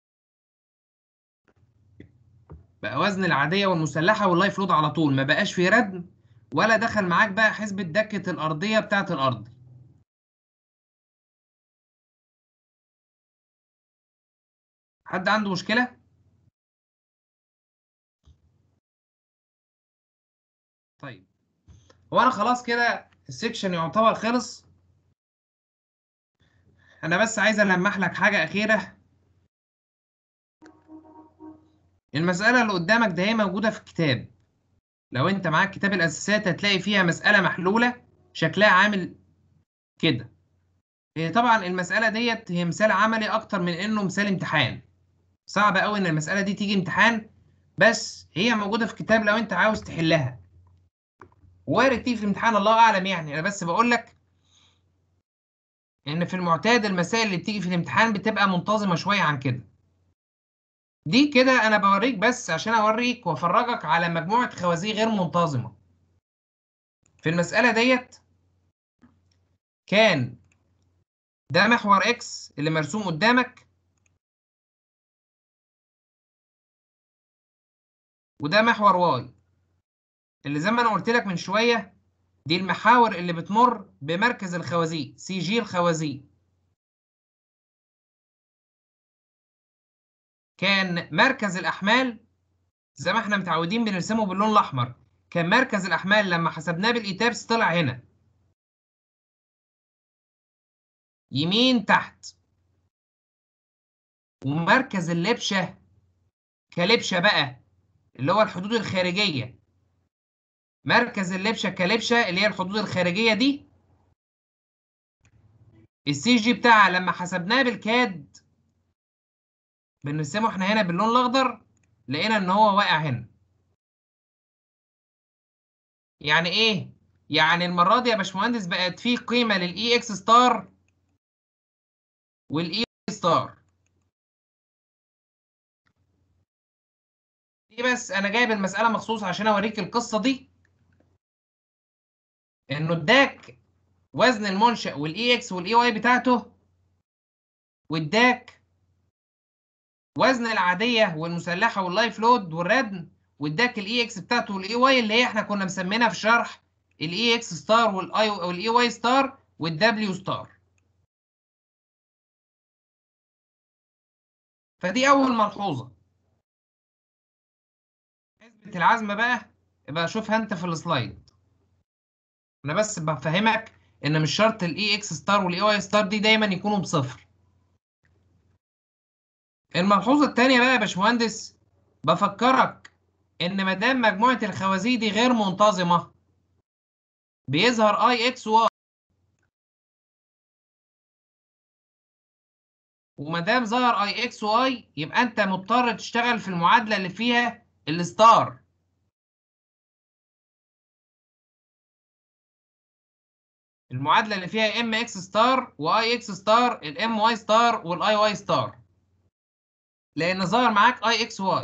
بقى وزن العادية والمسلحة واللايف لود على طول، ما بقاش في ردم ولا دخل معاك بقى حسبة دكة الأرضية بتاعة الأرض. حد عنده مشكلة؟ طيب، هو أنا خلاص كده السكشن يعتبر خلص. أنا بس عايز ألمح لك حاجة أخيرة. المسألة اللي قدامك ده هي موجودة في الكتاب، لو أنت معاك كتاب الأساسيات هتلاقي فيها مسألة محلولة شكلها عامل كده. هي طبعا المسألة ديت هي مثال عملي أكتر من إنه مثال امتحان، صعب أوي إن المسألة دي تيجي امتحان، بس هي موجودة في الكتاب لو أنت عاوز تحلها. وارد تيجي في الامتحان الله أعلم، يعني أنا بس بقول لك إن في المعتاد المسائل اللي بتيجي في الامتحان بتبقى منتظمة شوية عن كده. دي كده أنا بوريك بس عشان أوريك وأفرجك على مجموعة خوازيق غير منتظمة. في المسألة ديت كان ده محور إكس اللي مرسوم قدامك، وده محور واي اللي زي ما أنا قلت لك من شوية دي المحاور اللي بتمر بمركز الخوازيق سي جي الخوازيق. كان مركز الأحمال زي ما احنا متعودين بنرسمه باللون الأحمر، كان مركز الأحمال لما حسبناه بالإيتابس طلع هنا يمين تحت، ومركز اللبشة كلبشة بقى اللي هو الحدود الخارجية، مركز اللبشة كلبشة اللي هي الحدود الخارجية دي السي جي بتاعها لما حسبناه بالكاد بنرسمه احنا هنا باللون الأخضر لقينا إن هو واقع هنا. يعني إيه؟ يعني المرة دي يا باشمهندس بقت في قيمة للإي إكس ستار والإي ستار دي، بس أنا جايب المسألة مخصوص عشان أوريك القصة دي، إنه اداك وزن المنشأ والإي إكس والإي واي بتاعته، واداك وزن العادية والمسلحة واللايف لود والردم، واداك الإي إكس بتاعته والإي واي اللي هي إحنا كنا مسمينها في الشرح الإي إكس ستار والإي واي ستار والدبليو ستار. فدي أول ملحوظة. حسبة العزم بقى يبقى شوفها أنت في السلايد، أنا بس بفهمك إن مش شرط الإي إكس ستار والإي واي ستار دي دايما يكونوا بصفر. الملحوظة التانية بقى يا باشمهندس بفكرك إن ما دام مجموعة الخوازيق دي غير منتظمة بيظهر أي إكس واي، وما دام ظهر اي اكس واي يبقى انت مضطر تشتغل في المعادله اللي فيها الستار. المعادله اللي فيها ام اكس ستار واي اكس ستار الام واي ستار والاي واي ستار، لان ظهر معاك اي اكس واي.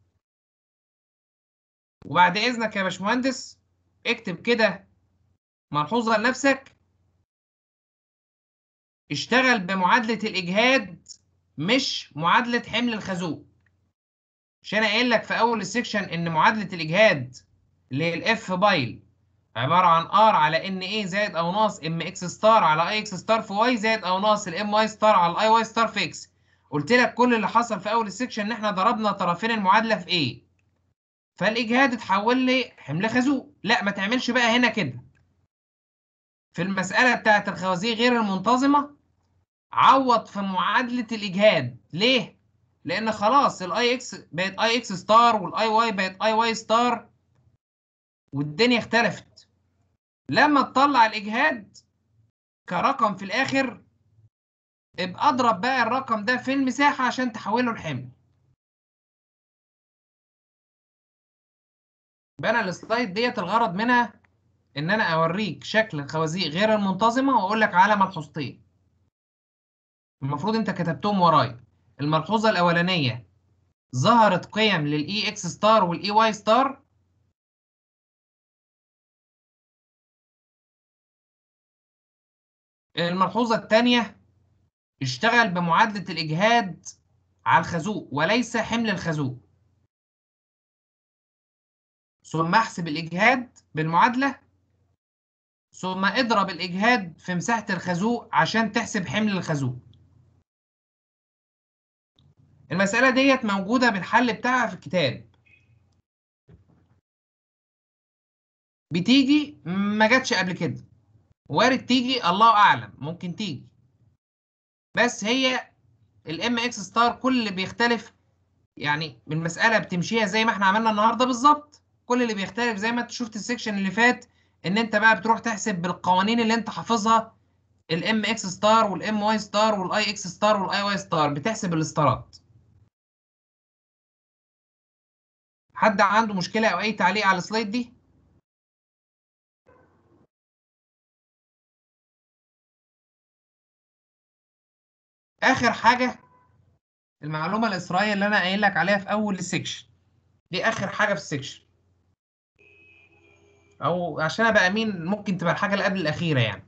وبعد اذنك يا باشمهندس اكتب كده ملحوظه لنفسك، اشتغل بمعادله الاجهاد مش معادله حمل الخازوق. مش انا قايل لك في اول السكشن ان معادله الاجهاد اللي هي الاف بايل عباره عن ار على ان ايه زائد او ناقص ام اكس ستار على اي اكس ستار في واي زائد او ناقص الام واي ستار على الاي واي ستار في اكس. قلت لك كل اللي حصل في اول السكشن ان احنا ضربنا طرفين المعادله في ايه، فالاجهاد اتحول لي حمل خازوق. لا ما تعملش بقى هنا كده. في المساله بتاعه الخوازيق غير المنتظمه عوض في معادله الاجهاد. ليه؟ لان خلاص الاي اكس بقت اي اكس ستار والاي واي بقت اي واي ستار والدنيا اختلفت. لما تطلع الاجهاد كرقم في الاخر ابقى اضرب بقى الرقم ده في المساحه عشان تحوله لحمل. يبقى انا السلايد ديت الغرض منها ان انا اوريك شكل الخوازيق غير المنتظمه واقول لك على ملحوظتين المفروض انت كتبتهم ورايا. الملحوظه الاولانيه ظهرت قيم للاي اكس ستار والاي واي ستار. الملحوظه الثانيه اشتغل بمعادله الاجهاد على الخازوق وليس حمل الخازوق، ثم احسب الاجهاد بالمعادله ثم اضرب الاجهاد في مساحه الخازوق عشان تحسب حمل الخازوق. المساله ديت موجوده بالحل بتاعها في الكتاب، بتيجي ما جاتش قبل كده، وارد تيجي الله اعلم ممكن تيجي، بس هي الام اكس ستار كل اللي بيختلف يعني المساله بتمشيها زي ما احنا عملنا النهارده بالظبط. كل اللي بيختلف زي ما انت شفت السكشن اللي فات ان انت بقى بتروح تحسب بالقوانين اللي انت حافظها الام اكس ستار والام واي ستار والاي اكس ستار والاي واي ستار، بتحسب الاستارات. حد عنده مشكله او اي تعليق على السلايد دي؟ اخر حاجه المعلومه الاسرائيليه اللي انا قايل لك عليها في اول السكشن دي اخر حاجه في السكشن، او عشان ابقى امين ممكن تبقى الحاجه اللي قبل الاخيره يعني.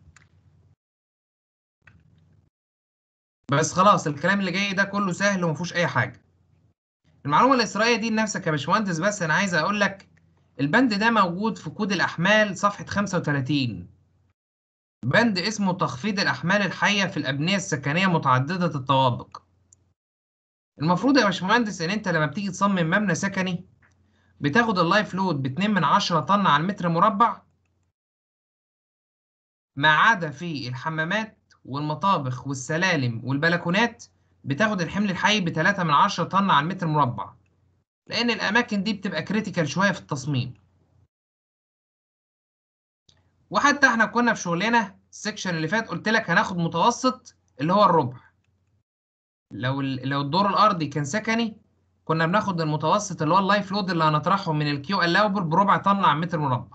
بس خلاص الكلام اللي جاي ده كله سهل وما فيهوش اي حاجه. المعلومه الاسرائيليه دي لنفسك يا باشمهندس، بس انا عايز اقول لك البند ده موجود في كود الاحمال صفحه 35، بند اسمه تخفيض الاحمال الحيه في الابنيه السكنيه متعدده الطوابق. المفروض يا باشمهندس ان انت لما بتيجي تصمم مبنى سكني بتاخد اللايف لود ب 2 من 10 طن على المتر مربع، ما عدا في الحمامات والمطابخ والسلالم والبلكونات بتاخد الحمل الحي ب 3 من 10 طن على المتر مربع، لان الاماكن دي بتبقى كريتيكال شويه في التصميم. وحتى احنا كنا في شغلنا السكشن اللي فات قلت لك هناخد متوسط اللي هو الربع. لو الدور الارضي كان سكني كنا بناخد المتوسط اللي هو اللايف لود اللي هنطرحه من الكيو الاوبل بربع طن على متر مربع.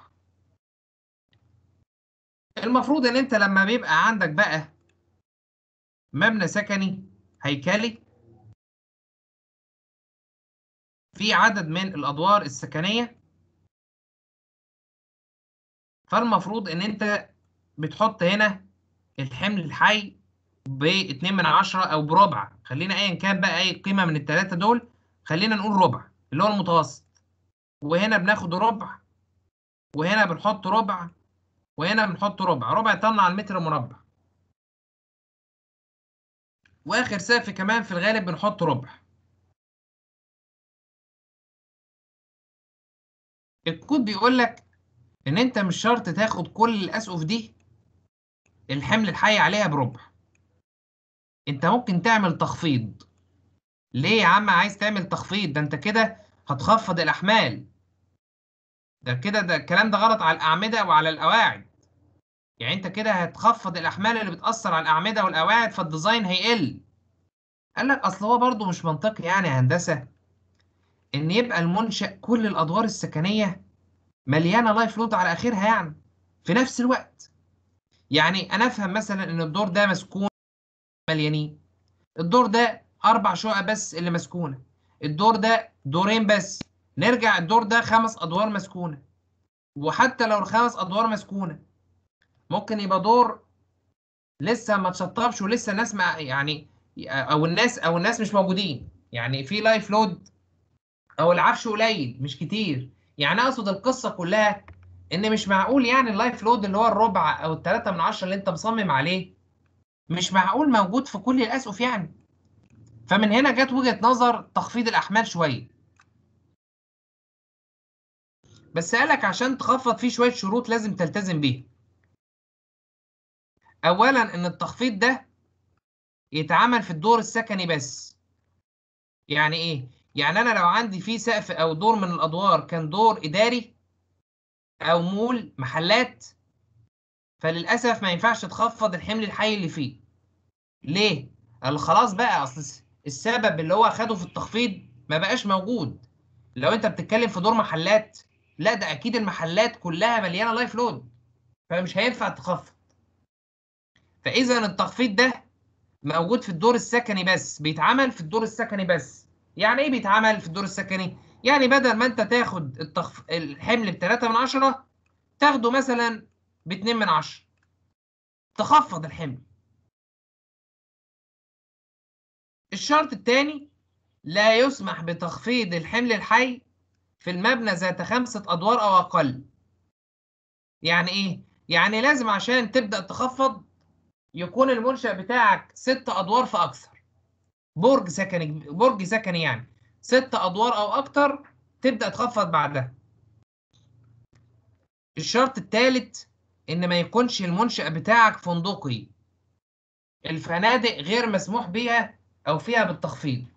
المفروض ان انت لما بيبقى عندك بقى مبنى سكني هيكلي في عدد من الادوار السكنيه، فالمفروض ان انت بتحط هنا الحمل الحي ب 2 من 10 او بربع، خلينا ايا كان بقى اي قيمه من الثلاثه دول، خلينا نقول ربع اللي هو المتوسط، وهنا بناخد ربع وهنا بنحط ربع وهنا بنحط ربع طن على المتر مربع، واخر سقف كمان في الغالب بنحط ربع. الكود بيقول لك ان انت مش شرط تاخد كل الاسقف دي الحمل الحي عليها بربع، انت ممكن تعمل تخفيض. ليه يا عم عايز تعمل تخفيض؟ ده انت كده هتخفض الاحمال، ده كده ده الكلام ده غلط على الاعمده وعلى القواعد. يعني انت كده هتخفض الاحمال اللي بتاثر على الاعمده والقواعد فالديزاين هيقل. قال لك اصل هو برضه مش منطقي يعني يا هندسه ان يبقى المنشأ كل الادوار السكنيه مليانه لايف لود على اخرها يعني في نفس الوقت. يعني انا افهم مثلا ان الدور ده مسكون مليانين، الدور ده 4 شقق بس اللي مسكونه، الدور ده دورين بس، نرجع الدور ده 5 ادوار مسكونه. وحتى لو ال5 ادوار مسكونه ممكن يبقى دور لسه ما اتشطبش ولسه الناس يعني او الناس مش موجودين، يعني في لايف لود او العفش قليل مش كتير. يعني اقصد القصه كلها ان مش معقول يعني اللايف لود اللي هو الربع او التلاتة من عشرة اللي انت مصمم عليه مش معقول موجود في كل الاسقف يعني. فمن هنا جت وجهة نظر تخفيض الاحمال شويه. بس قالك عشان تخفض فيه شويه شروط لازم تلتزم بيها. اولا ان التخفيض ده يتعمل في الدور السكني بس. يعني ايه؟ يعني انا لو عندي فيه سقف او دور من الادوار كان دور اداري او مول محلات، فللاسف ما ينفعش تخفض الحمل الحي اللي فيه. ليه؟ قال خلاص بقى اصل السبب اللي هو خده في التخفيض ما بقاش موجود. لو انت بتتكلم في دور محلات، لا ده اكيد المحلات كلها مليانه لايف لود، فمش هينفع تخفض. فاذا التخفيض ده موجود في الدور السكني بس، بيتعمل في الدور السكني بس. يعني ايه بيتعمل في الدور السكني؟ يعني بدل ما انت تاخد الحمل ب3 من 10 تاخده مثلا ب2 من 10، تخفض الحمل. الشرط الثاني لا يسمح بتخفيض الحمل الحي في المبنى ذات 5 أدوار أو أقل. يعني إيه؟ يعني لازم عشان تبدأ تخفض يكون المنشأ بتاعك 6 أدوار فأكثر. برج سكني يعني 6 أدوار أو أكتر تبدأ تخفض بعدها. الشرط الثالث إن ما يكونش المنشأ بتاعك فندقي. الفنادق غير مسموح بيها أو فيها بالتخفيض.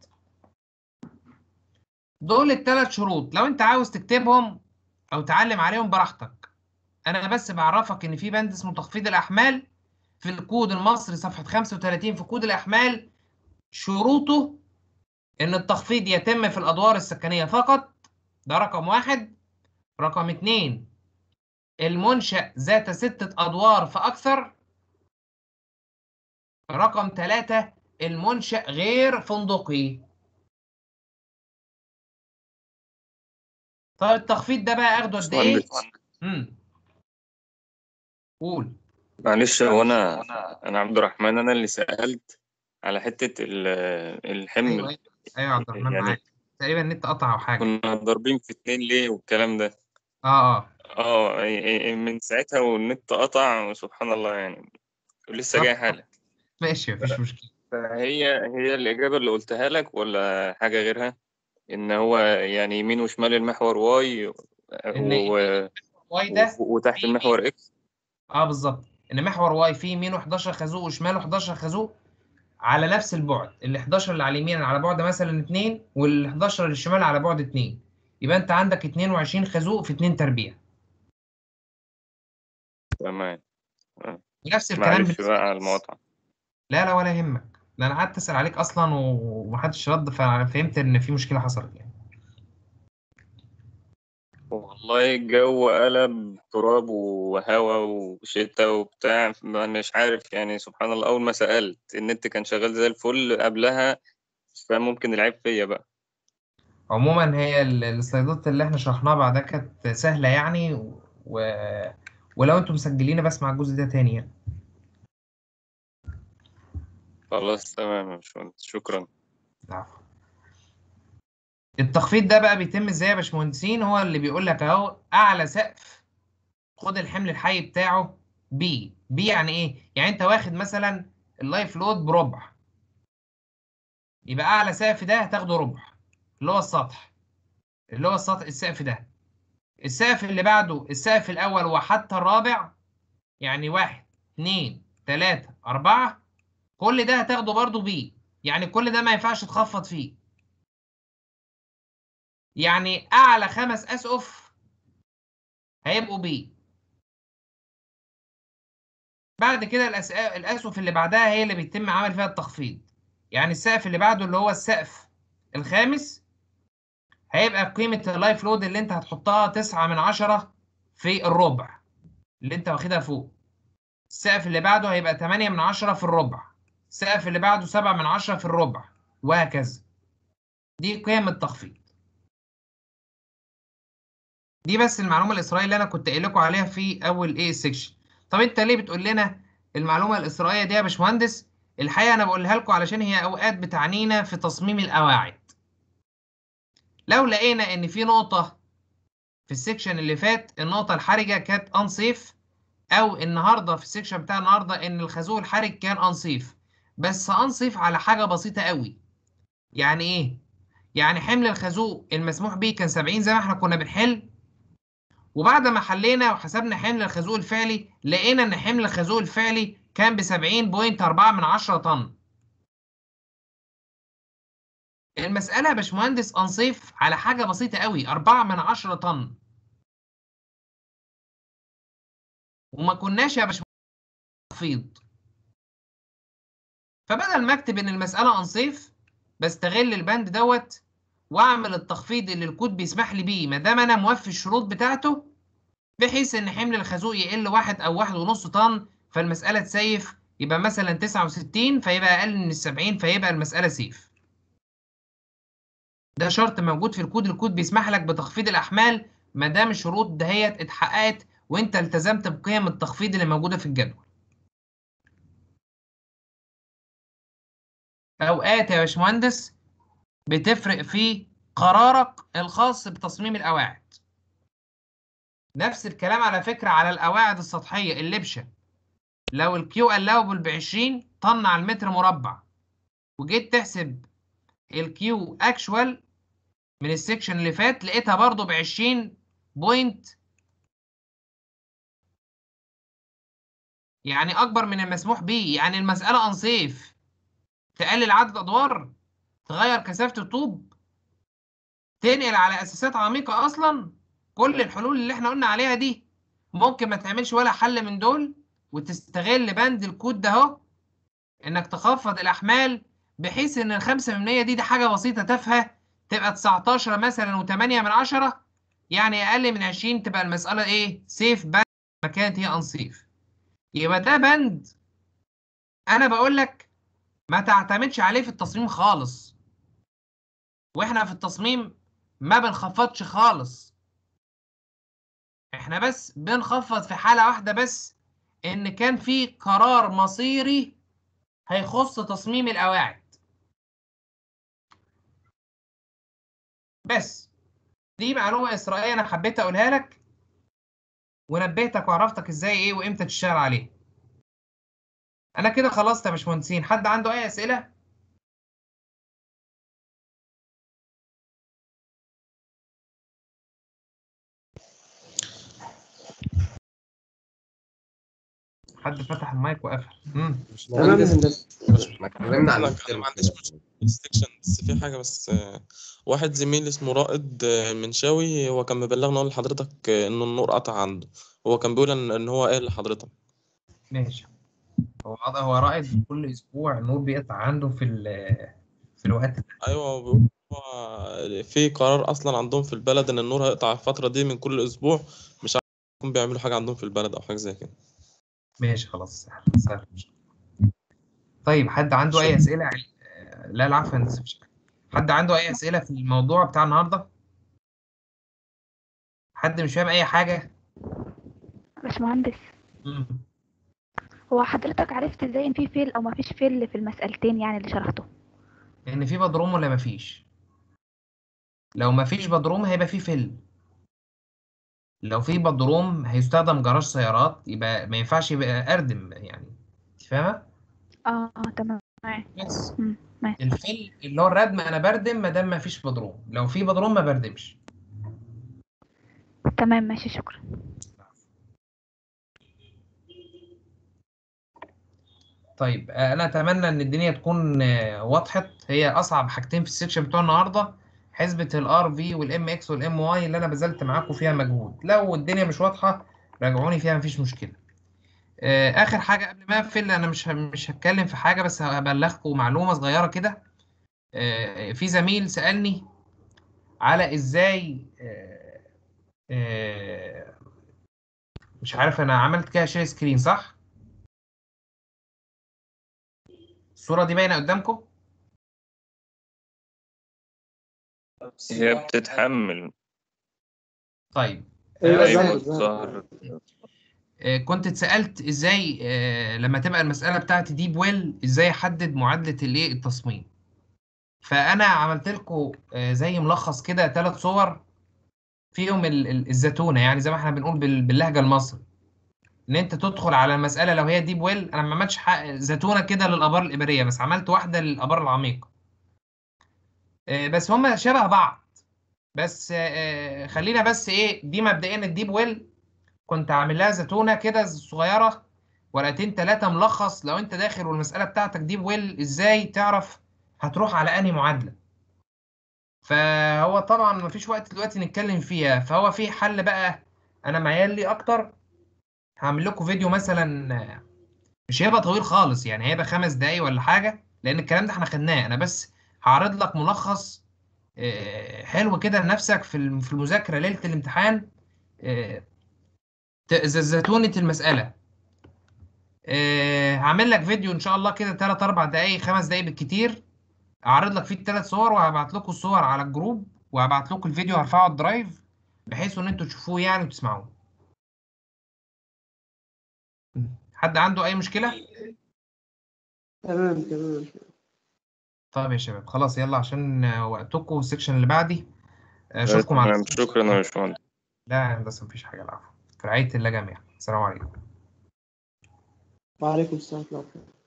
دول ال3 شروط، لو أنت عاوز تكتبهم أو تعلم عليهم براحتك. أنا بس بعرفك إن في بند اسمه تخفيض الأحمال في الكود المصري صفحة 35 في كود الأحمال. شروطه إن التخفيض يتم في الأدوار السكنية فقط، ده رقم 1. رقم 2 المنشأ ذات 6 أدوار فأكثر. رقم 3 المنشأ غير فندقي. طيب التخفيض ده بقى اخده قد ايه؟ باشمهندس قول. معلش، هو انا عبد الرحمن، انا اللي سألت على حتة الحمل. ايوه يا عبد الرحمن يعني معاك. تقريبا النت قطع او حاجه. كنا ضاربين في 2 ليه والكلام ده. اه من ساعتها والنت قطع سبحان الله يعني، ولسه طب جاي حالا. ماشي مفيش مشكله. فهي الإجابة اللي قلتها لك ولا حاجة غيرها؟ إن هو يعني يمين وشمال المحور واي ان واي ده وتحت في المحور اكس. بالظبط، ان محور واي فيه يمينه 11 خازوق وشماله 11 خازوق على نفس البعد. ال 11 اللي على اليمين على بعد مثلا 2، وال 11 اللي الشمال على بعد 2. يبقى انت عندك 22 خازوق في 2 تربيع. تمام. نفس الكلام معلش بالنسبه بقى على للإكس. المقاطعة. لا ولا يهمك. ده انا قعدت اسال عليك اصلا ومحدش رد، ففهمت ان في مشكله حصلت يعني. والله الجو قلب تراب وهوا وشتاء وبتاع، مش عارف يعني، سبحان الله. أول ما سألت النت كان شغال زي الفل قبلها، فممكن العيب فيا بقى. عموما هي السلايدات اللي احنا شرحناها بعدها كانت سهله يعني و... ولو انتم مسجلين بسمع الجزء ده تاني يعني. خلاص تمام يا باشمهندس، شكرا. العفو. التخفيض ده بقى بيتم ازاي يا باشمهندسين؟ هو اللي بيقول لك اهو اعلى سقف خد الحمل الحي بتاعه بي يعني ايه؟ يعني انت واخد مثلا اللايف لود بربع، يبقى اعلى سقف ده هتاخده ربع، اللي هو السطح، السقف ده. السقف اللي بعده السقف الاول وحتى الرابع، يعني 1 2 3 4، كل ده هتاخده برضو بي. يعني كل ده ما ينفعش تخفض فيه. يعني اعلى 5 اسقف هيبقوا بي. بعد كده الاسقف اللي بعدها هي اللي بيتم عمل فيها التخفيض. يعني السقف اللي بعده اللي هو السقف الخامس هيبقى قيمة اللايف لود اللي انت هتحطها 9 من 10 في الربع اللي انت واخدها فوق. السقف اللي بعده هيبقى 8 من 10 في الربع. السقف اللي بعده 7 من 10 في الربع، وهكذا. دي قيم التخفيض. دي بس المعلومة الإسرائيلية اللي أنا كنت قايل لكم عليها في أول إيه السكشن. طب أنت ليه بتقول لنا المعلومة الإسرائيلية دي يا باشمهندس؟ الحقيقة أنا بقولها لكم علشان هي أوقات بتعنينا في تصميم القواعد. لو لقينا إن في نقطة في السكشن اللي فات النقطة الحرجة كانت أنصيف، أو النهاردة في السكشن بتاع النهاردة إن الخازوق الحرج كان أنصيف، بس أنصيف على حاجة بسيطة قوي. يعني إيه؟ يعني حمل الخازوق المسموح به كان 70 زي ما إحنا كنا بنحل، وبعد ما حلينا وحسبنا حمل الخازوق الفعلي لقينا إن حمل الخازوق الفعلي كان ب 70.4 طن. المسألة يا باشمهندس أنصيف على حاجة بسيطة قوي 4 طن، وما كناش يا باشمهندس تخفيض. فبدل ما أكتب إن المسألة أنصيف بستغل البند دوت وأعمل التخفيض اللي الكود بيسمح لي بيه ما دام أنا موفي الشروط بتاعته، بحيث إن حمل الخازوق يقل 1 أو 1.5 طن، فالمسألة تسيف، يبقى مثلا 69 فيبقى أقل من 70 فيبقى المسألة سيف. ده شرط موجود في الكود، الكود بيسمح لك بتخفيض الأحمال ما دام الشروط دهيت اتحققت وأنت التزمت بقيم التخفيض اللي موجودة في الجدول. أوقات يا باشمهندس بتفرق في قرارك الخاص بتصميم القواعد. نفس الكلام على فكرة على القواعد السطحية اللبشة. لو الكيو allowable ب 20 طن على المتر مربع، وجيت تحسب الكيو اكشوال من السكشن اللي فات لقيتها برضو ب 20 بوينت، يعني اكبر من المسموح به. يعني المسألة انصيف، تقلل عدد ادوار، تغير كثافة الطوب، تنقل على اساسات عميقة. اصلا كل الحلول اللي احنا قلنا عليها دي ممكن ما تعملش ولا حل من دول، وتستغل بند الكود ده اهو انك تخفض الاحمال بحيث ان ال5% دي حاجه بسيطه تافهه تبقى 19 مثلا و8 من 10، يعني اقل من 20 تبقى المساله ايه؟ سيف بند ما كانت هي انصيف. يبقى ده بند انا بقول لك ما تعتمدش عليه في التصميم خالص، واحنا في التصميم ما بنخفضش خالص، احنا بس بنخفض في حاله واحده بس، ان كان في قرار مصيري هيخص تصميم القواعد بس. دي معلومة إسرائيلية أنا حبيت أقولها لك، ونبهتك وعرفتك إزاي إيه وإمتى تشتغل عليه. أنا كده خلصت يا باشمهندسين، حد عنده أي أسئلة؟ حد فتح المايك وقفل. تمام باشمهندس، هندسة. ما اتكلمنا عن انا الميد ما ترم عنديش كده. مشكله في السكشن، بس في حاجه بس واحد زميل اسمه رائد منشاوي، هو كان مبلغنا اقول لحضرتك ان النور قطع عنده. هو كان بيقول ان هو قال لحضرتك. ماشي. هو رائد كل أسبوع النور بيقطع عنده في الوقت ده. ايوه، هو بيقول هو في قرار اصلا عندهم في البلد ان النور هيقطع الفتره دي من كل اسبوع، مش عارف يكون بيعملوا حاجه عندهم في البلد او حاجه زي كده. ماشي خلاص، سهل سهل. طيب حد عنده أي شكرا. أسئلة؟ لا العفو يا هندسة، مش حد عنده أي أسئلة في الموضوع بتاع النهاردة؟ حد مش فاهم أي حاجة؟ باشمهندس، مم. هو حضرتك عرفت ازاي ان في فيل او مفيش فيل في المسألتين يعني اللي شرحته؟ إن في بدروم ولا مفيش؟ لو مفيش بدروم هيبقى في فيل. لو في بدروم هيستخدم جراج سيارات، يبقى ما ينفعش يبقى اردم يعني. انت فاهمه؟ تمام. بس ماشي. الفيل اللي هو الردم انا بردم ما دام ما فيش بدروم، لو في بدروم ما بردمش. تمام ماشي، شكرا. طيب انا اتمنى ان الدنيا تكون وضحت. هي اصعب حاجتين في السكشن بتوع النهارده حسبة الار في والام اكس والام واي اللي انا بذلت معاكم فيها مجهود. لو الدنيا مش واضحه راجعوني فيها مفيش مشكله. اخر حاجه قبل ما اقفل، انا مش هتكلم في حاجه بس هبلغكم معلومه صغيره كده. في زميل سألني على ازاي آه، مش عارف انا عملت كده شير سكرين صح؟ الصورة دي باينة قدامكم؟ هي بتتحمل. طيب ايوه بس ايوه ظهر. ظهر. كنت اتسألت ازاي لما تبقى المسألة بتاعتي ديب ويل ازاي احدد معادلة الايه التصميم. فانا عملت لكم زي ملخص كده 3 صور فيهم الزتونة، يعني زي ما احنا بنقول باللهجة المصري، ان انت تدخل على المسألة لو هي ديب ويل. انا ما عملتش زتونة كده للآبار الإبرية، بس عملت واحدة للآبار العميقة. بس هما شبه بعض. بس خلينا بس ايه، دي مبدئيا الديب ويل كنت عامل لها زتونه كده صغيره، ورقتين 3 ملخص. لو انت داخل والمساله بتاعتك ديب ويل ازاي تعرف هتروح على انهي معادله. فهو طبعا مفيش وقت دلوقتي نتكلم فيها، فهو في حل بقى. انا ميال لي اكتر هعمل لكم فيديو مثلا، مش هيبقى طويل خالص، يعني هيبقى 5 دقايق ولا حاجه، لان الكلام ده احنا خدناه. انا بس هعرض لك ملخص حلو كده لنفسك في المذاكره ليله الامتحان، زتونة المسألة. هعمل لك فيديو إن شاء الله كده 3 4 دقايق 5 دقايق بالكتير، أعرض لك فيه ال3 صور، وهبعت لكم الصور على الجروب، وهبعت لكم الفيديو هرفعه على الدرايف بحيث إن أنتوا تشوفوه يعني وتسمعوه. حد عنده أي مشكلة؟ تمام تمام. طيب يا شباب خلاص يلا عشان وقتكم السكشن اللي بعدي. أشوفكم على تمام، شكرا يا باشمهندس. لا هندسة مفيش حاجة، العفو. في رعاية الله جميعا. السلام عليكم. وعليكم السلام ورحمة الله.